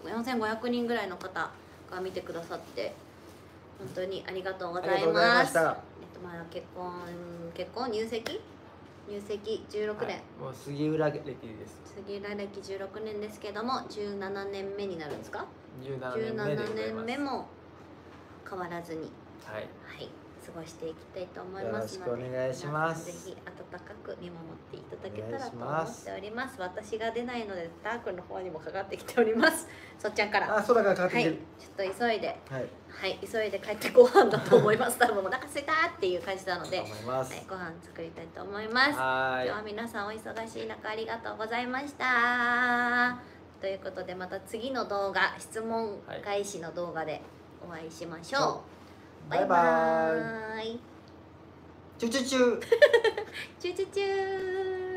4500人ぐらいの方が見てくださって本当にありがとうございありがとうございまま。 した。 まあ結婚入籍16年、 はいもう杉浦歴です。 杉浦歴16年ですけども17年目になるんですか。 17年目でござい 17 ます。 年目も変わらずにはい。 はい過ごしていきたいと思いますので、 よろしくお願いします皆さんぜひ温かく見守っていただけたらとお思願いしますっております。私が出ないのでター君の方にもかかってきております。そっちゃんからあ、そうだからかかってはいきてる。 ちょっと急いではい。 はい急いで帰ってご飯だと思います。多分お腹すいたっていう感じなので、 と思います。 はい、ご飯作りたいと思います。 は今日は皆さんお忙しい中ありがとうございましたということでまた次の動画質問返しの動画でお会いしましょう。 バイバーイ。 イ。 チュチュチュ。 チュチュチュー。